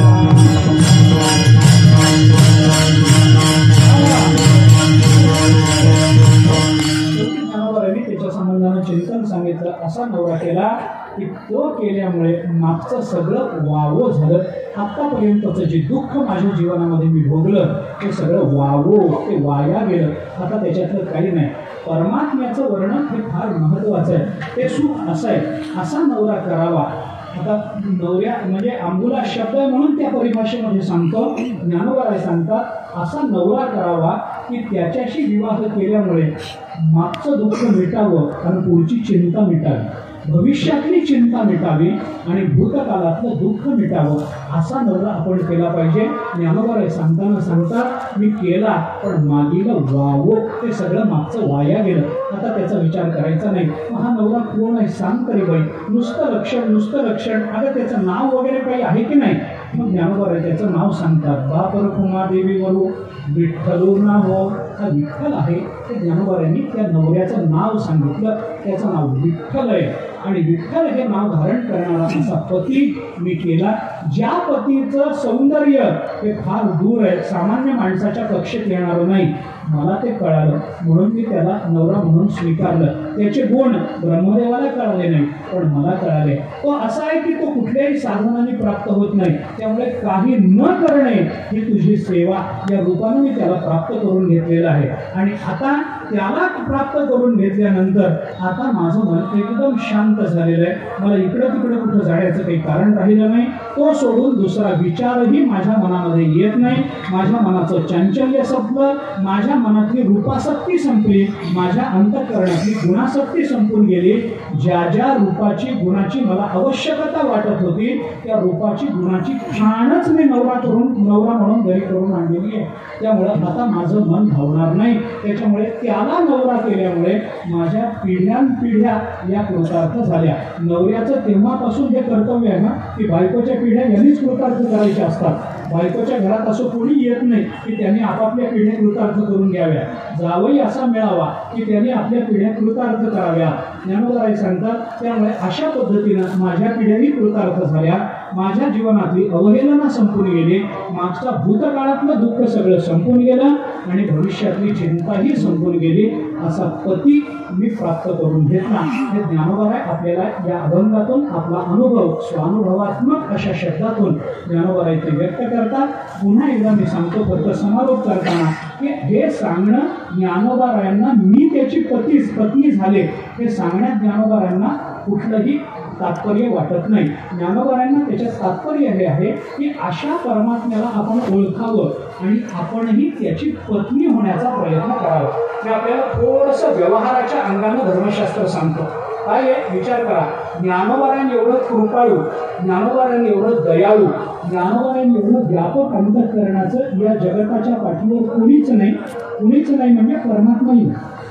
ज्ञानोबांनी त्याच्या संबंधानं चिंतन सांगितलं. असा नवरा केला की तो केल्यामुळे मागचं सगळं वावो झालं. आतापर्यंतचं जे दुःख माझ्या जीवनामध्ये मी भोगलं ते सगळं वावो, ते वाया गेलं. आता त्याच्यातलं काही नाही. परमात्म्याचं वर्णन हे फार महत्वाचं आहे. ते सुख असं आहे, असा नवरा करावा. आता नवऱ्या म्हणजे आंबुला शब्द आहे म्हणून त्या परिभाषेमध्ये सांगतो. ज्ञानोबा सांगतात असा नवरा करावा की त्याच्याशी विवाह केल्यामुळे मागचं दुःख मिटावं आणि पुढची चिंता मिटावी, भविष्यातली चिंता मिटावी आणि भूतकाळातलं दुःख मिटावं. असा नवरा आपण केला पाहिजे. ज्ञानोबा सांगताना सांगतात मी केला पण मागीला वावो, ते सगळं मागचं वाया गेलं. आता त्याचा विचार करायचा नाही. हा नवरा कोण आहे सांग तरी बाई. नुसतं लक्षण नुसतं लक्षण अगं त्याचं नाव वगैरे काही आहे की नाही. मग ज्ञानोबा त्याचं नाव सांगतात. बापर कुमादेवी वरू विठ्ठलू नाव, हा विठ्ठल आहे. ते ज्ञानोबांनी त्या नवऱ्याचं नाव सांगितलं. त्याचं नाव विठ्ठल आहे आणि विठ्ठल हे नाव धारण करणारा असा पती मी केला. ज्या पतीचं सौंदर्य हे फार दूर आहे, सामान्य माणसाच्या कक्षेत येणारं नाही, मला ते कळालं म्हणून मी त्याला नवरा म्हणून स्वीकारलं. त्याचे गुण ब्रह्मदेवाला कळाले नाही पण मला कळाले. तो असा आहे की तो कुठल्याही साधनाने प्राप्त होत नाही. त्यामुळे काही न करणे ही तुझी सेवा या रूपाने मी त्याला प्राप्त करून घेतलेलं आहे. आणि आता त्याला प्राप्त करून घेतल्यानंतर आता माझं मन एकदम शांत झालेलं आहे. मला इकडं तिकडं कुठं जाण्याचं काही कारण राहिलं नाही. तो सोडून दुसरा विचारही माझ्या मनामध्ये येत नाही. माझ्या मनाचं चांचल्य संपलं, माझ्या मनातली रूपासक्ती संपली, माझ्या अंतःकरणातली गुणासक्ती संपून गेली. ज्या ज्या रूपाची गुणाची मला आवश्यकता वाटत होती त्या रूपाची गुणाची खाणच मी नवरा करून नवरा म्हणून घरी करून आणलेली आहे. त्यामुळे आता माझं मन धावणार नाही. त्याच्यामुळे त्याला नवरा केल्यामुळे माझ्या पिढ्यानपिढ्या या कृतार्थ झाल्या. नवऱ्याचं तेव्हापासून हे कर्तव्य आहे ना की बायकोच्या पिढ्या यांनीच कृतार्थ करायच्या असतात. बायकोच्या घरात असं कोणी येत नाही की त्यांनी आपापल्या पिढ्या कृतार्थ करून घ्याव्या. जावई असा मिळावा की त्यांनी आपल्या पिढ्या कृतार्थ कराव्या. ज्ञानोबा सांगतात. त्यामुळे अशा पद्धतीनं माझ्या पिढ्याही कृतार्थ झाल्या. माझ्या जीवनातली अवहेलना संपून गेली. मागच्या भूतकाळातलं दुःख सगळं संपून गेलं आणि भविष्यातली चिंताही संपून गेली. असा पती मी प्राप्त करून घेतला. हे ज्ञानोबा आपल्याला या अभंगातून आपला अनुभव स्वानुभवात्मक अशा शब्दातून ज्ञानोबा इथे व्यक्त करतात. पुन्हा एकदा मी सांगतो फक्त समारोप करताना की हे सांगणं ज्ञानोबारायांना मी त्याची पती पत्नी झाले हे सांगण्यात ज्ञानोबारायांना कुठलंही तात्पर्य वाटत नाही. ज्ञानोबारायांना त्याच्यात तात्पर्य हे आहे की अशा परमात्म्याला आपण ओळखावं आणि आपणही त्याची पत्नी होण्याचा प्रयत्न करावा. हे आपल्याला थोडंसं व्यवहाराच्या अंगानं धर्मशास्त्र सांगतो. काय आहे विचार करा. ज्ञानोबारायांनी एवढं कृपाळू, ज्ञानोबारायांनी एवढं दयाळू, ज्ञानोबारायांनी एवढं व्यापक अंतःकरणाचं या जगताच्या पाठीवर कुणीच नाही. कुणीच नाही म्हणजे परमात्माही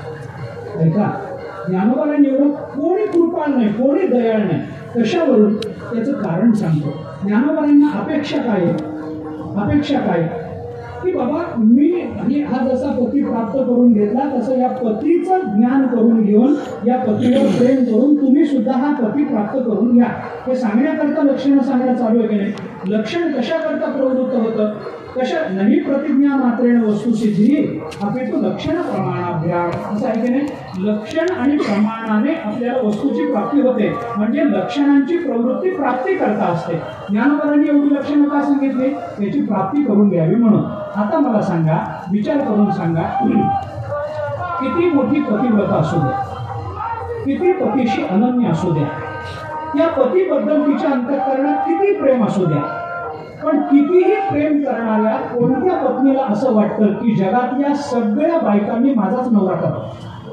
नाही. ऐका, ज्ञानोबारायांनी एवढं कोणी कृपाळ नाही, कोणी दयाळ नाही. कशावरून त्याचं कारण सांगतो. ज्ञानोबारायांना अपेक्षा काय आहे? अपेक्षा काय की बाबा मी हा जसा पती प्राप्त करून घेतला तसं या पतीचं ज्ञान करून घेऊन या पतीवर प्रेम करून तुम्ही सुद्धा हा पती प्राप्त करून घ्या. हे सांगण्याकरता लक्षणं सांगणं चालू आहे की नाही. लक्षण कशाकरता प्रवृत्त होतं? कशा नाही प्रतिज्ञा मात्रेण वस्तुसिद्धी अपेक्षित लक्षण प्रमाणाभ्याम असं आहे की नाही. लक्षण आणि प्रमाणाने आपल्याला वस्तूची प्राप्ती होते. म्हणजे लक्षणांची प्रवृत्ती प्राप्ती करता असते. ज्ञानोबांनी एवढी लक्षणं का सांगितली? त्याची प्राप्ती करून घ्यावी म्हणून. आता मला सांगा, विचार करून सांगा, किती मोठी पतिव्रता असू द्या, किती पतीशी अनन्य असू द्या, या पतीबद्दल तिच्या अंतःकरणात किती प्रेम असू द्या, पण कितीही प्रेम करणाऱ्या कोणत्या पत्नीला असं वाटतं की जगातल्या सगळ्या बायकांनी माझाच नवरा करावा?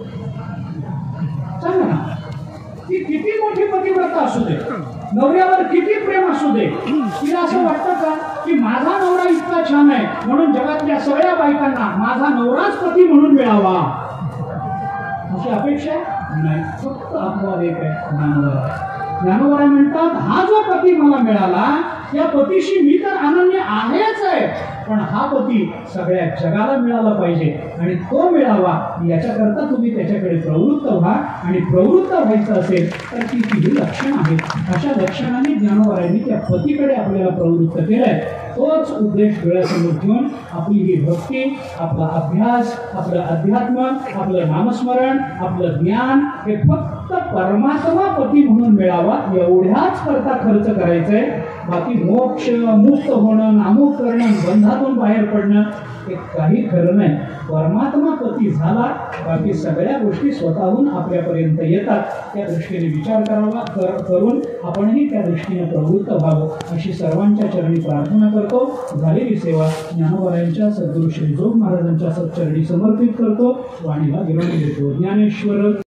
सांगा ना. ती किती मोठी पतिव्रता असू दे, नवऱ्यावर किती प्रेम असू दे, तिला असं वाटतं का की माझा नवरा इतका छान आहे म्हणून जगातल्या सगळ्या बायकांना माझा नवराच पती म्हणून मिळावा अशी अपेक्षा नाही. फक्त अपवाद एक आहे, ज्ञानोबा. ज्ञानोबा म्हणतात हा जो पती मला मिळाला या पतीशी मी तर अनन्य आहेच आहे, पण हा पती सगळ्या जगाला मिळाला पाहिजे आणि तो मिळावा याच्याकरता तुम्ही त्याच्याकडे प्रवृत्त व्हा आणि प्रवृत्त व्हायचं असेल तर ती तिची लक्षणं आहेत. अशा लक्षणांनी ज्ञानोबारायांनी त्या पतीकडे आपल्याला प्रवृत्त केलंय. तोच उद्देश डोळ्यासमोर घेऊन आपली ही भक्ती, आपला अभ्यास, आपलं अध्यात्म, आपलं नामस्मरण, आपलं ज्ञान हे फक्त परमात्मा पती म्हणून मिळावा एवढ्याच करता खर्च करायचंय. बाकी मोक्ष, मुक्त होणं, नामुक करणं, बंधातून बाहेर पडणं हे काही खरं नाही. परमात्मा पती झाला बाकी सगळ्या गोष्टी स्वतःहून आपल्यापर्यंत येतात. त्या दृष्टीने विचार करावा कर करून आपणही त्या दृष्टीने प्रवृत्त व्हावं अशी सर्वांच्या चरणी प्रार्थना करतो. झालेली सेवा ज्ञानोबारायांच्या सद्गुरू श्री जोग महाराजांच्या सच्चरणी समर्पित करतो. वाणीला विरोधी देतो. ज्ञानेश्वर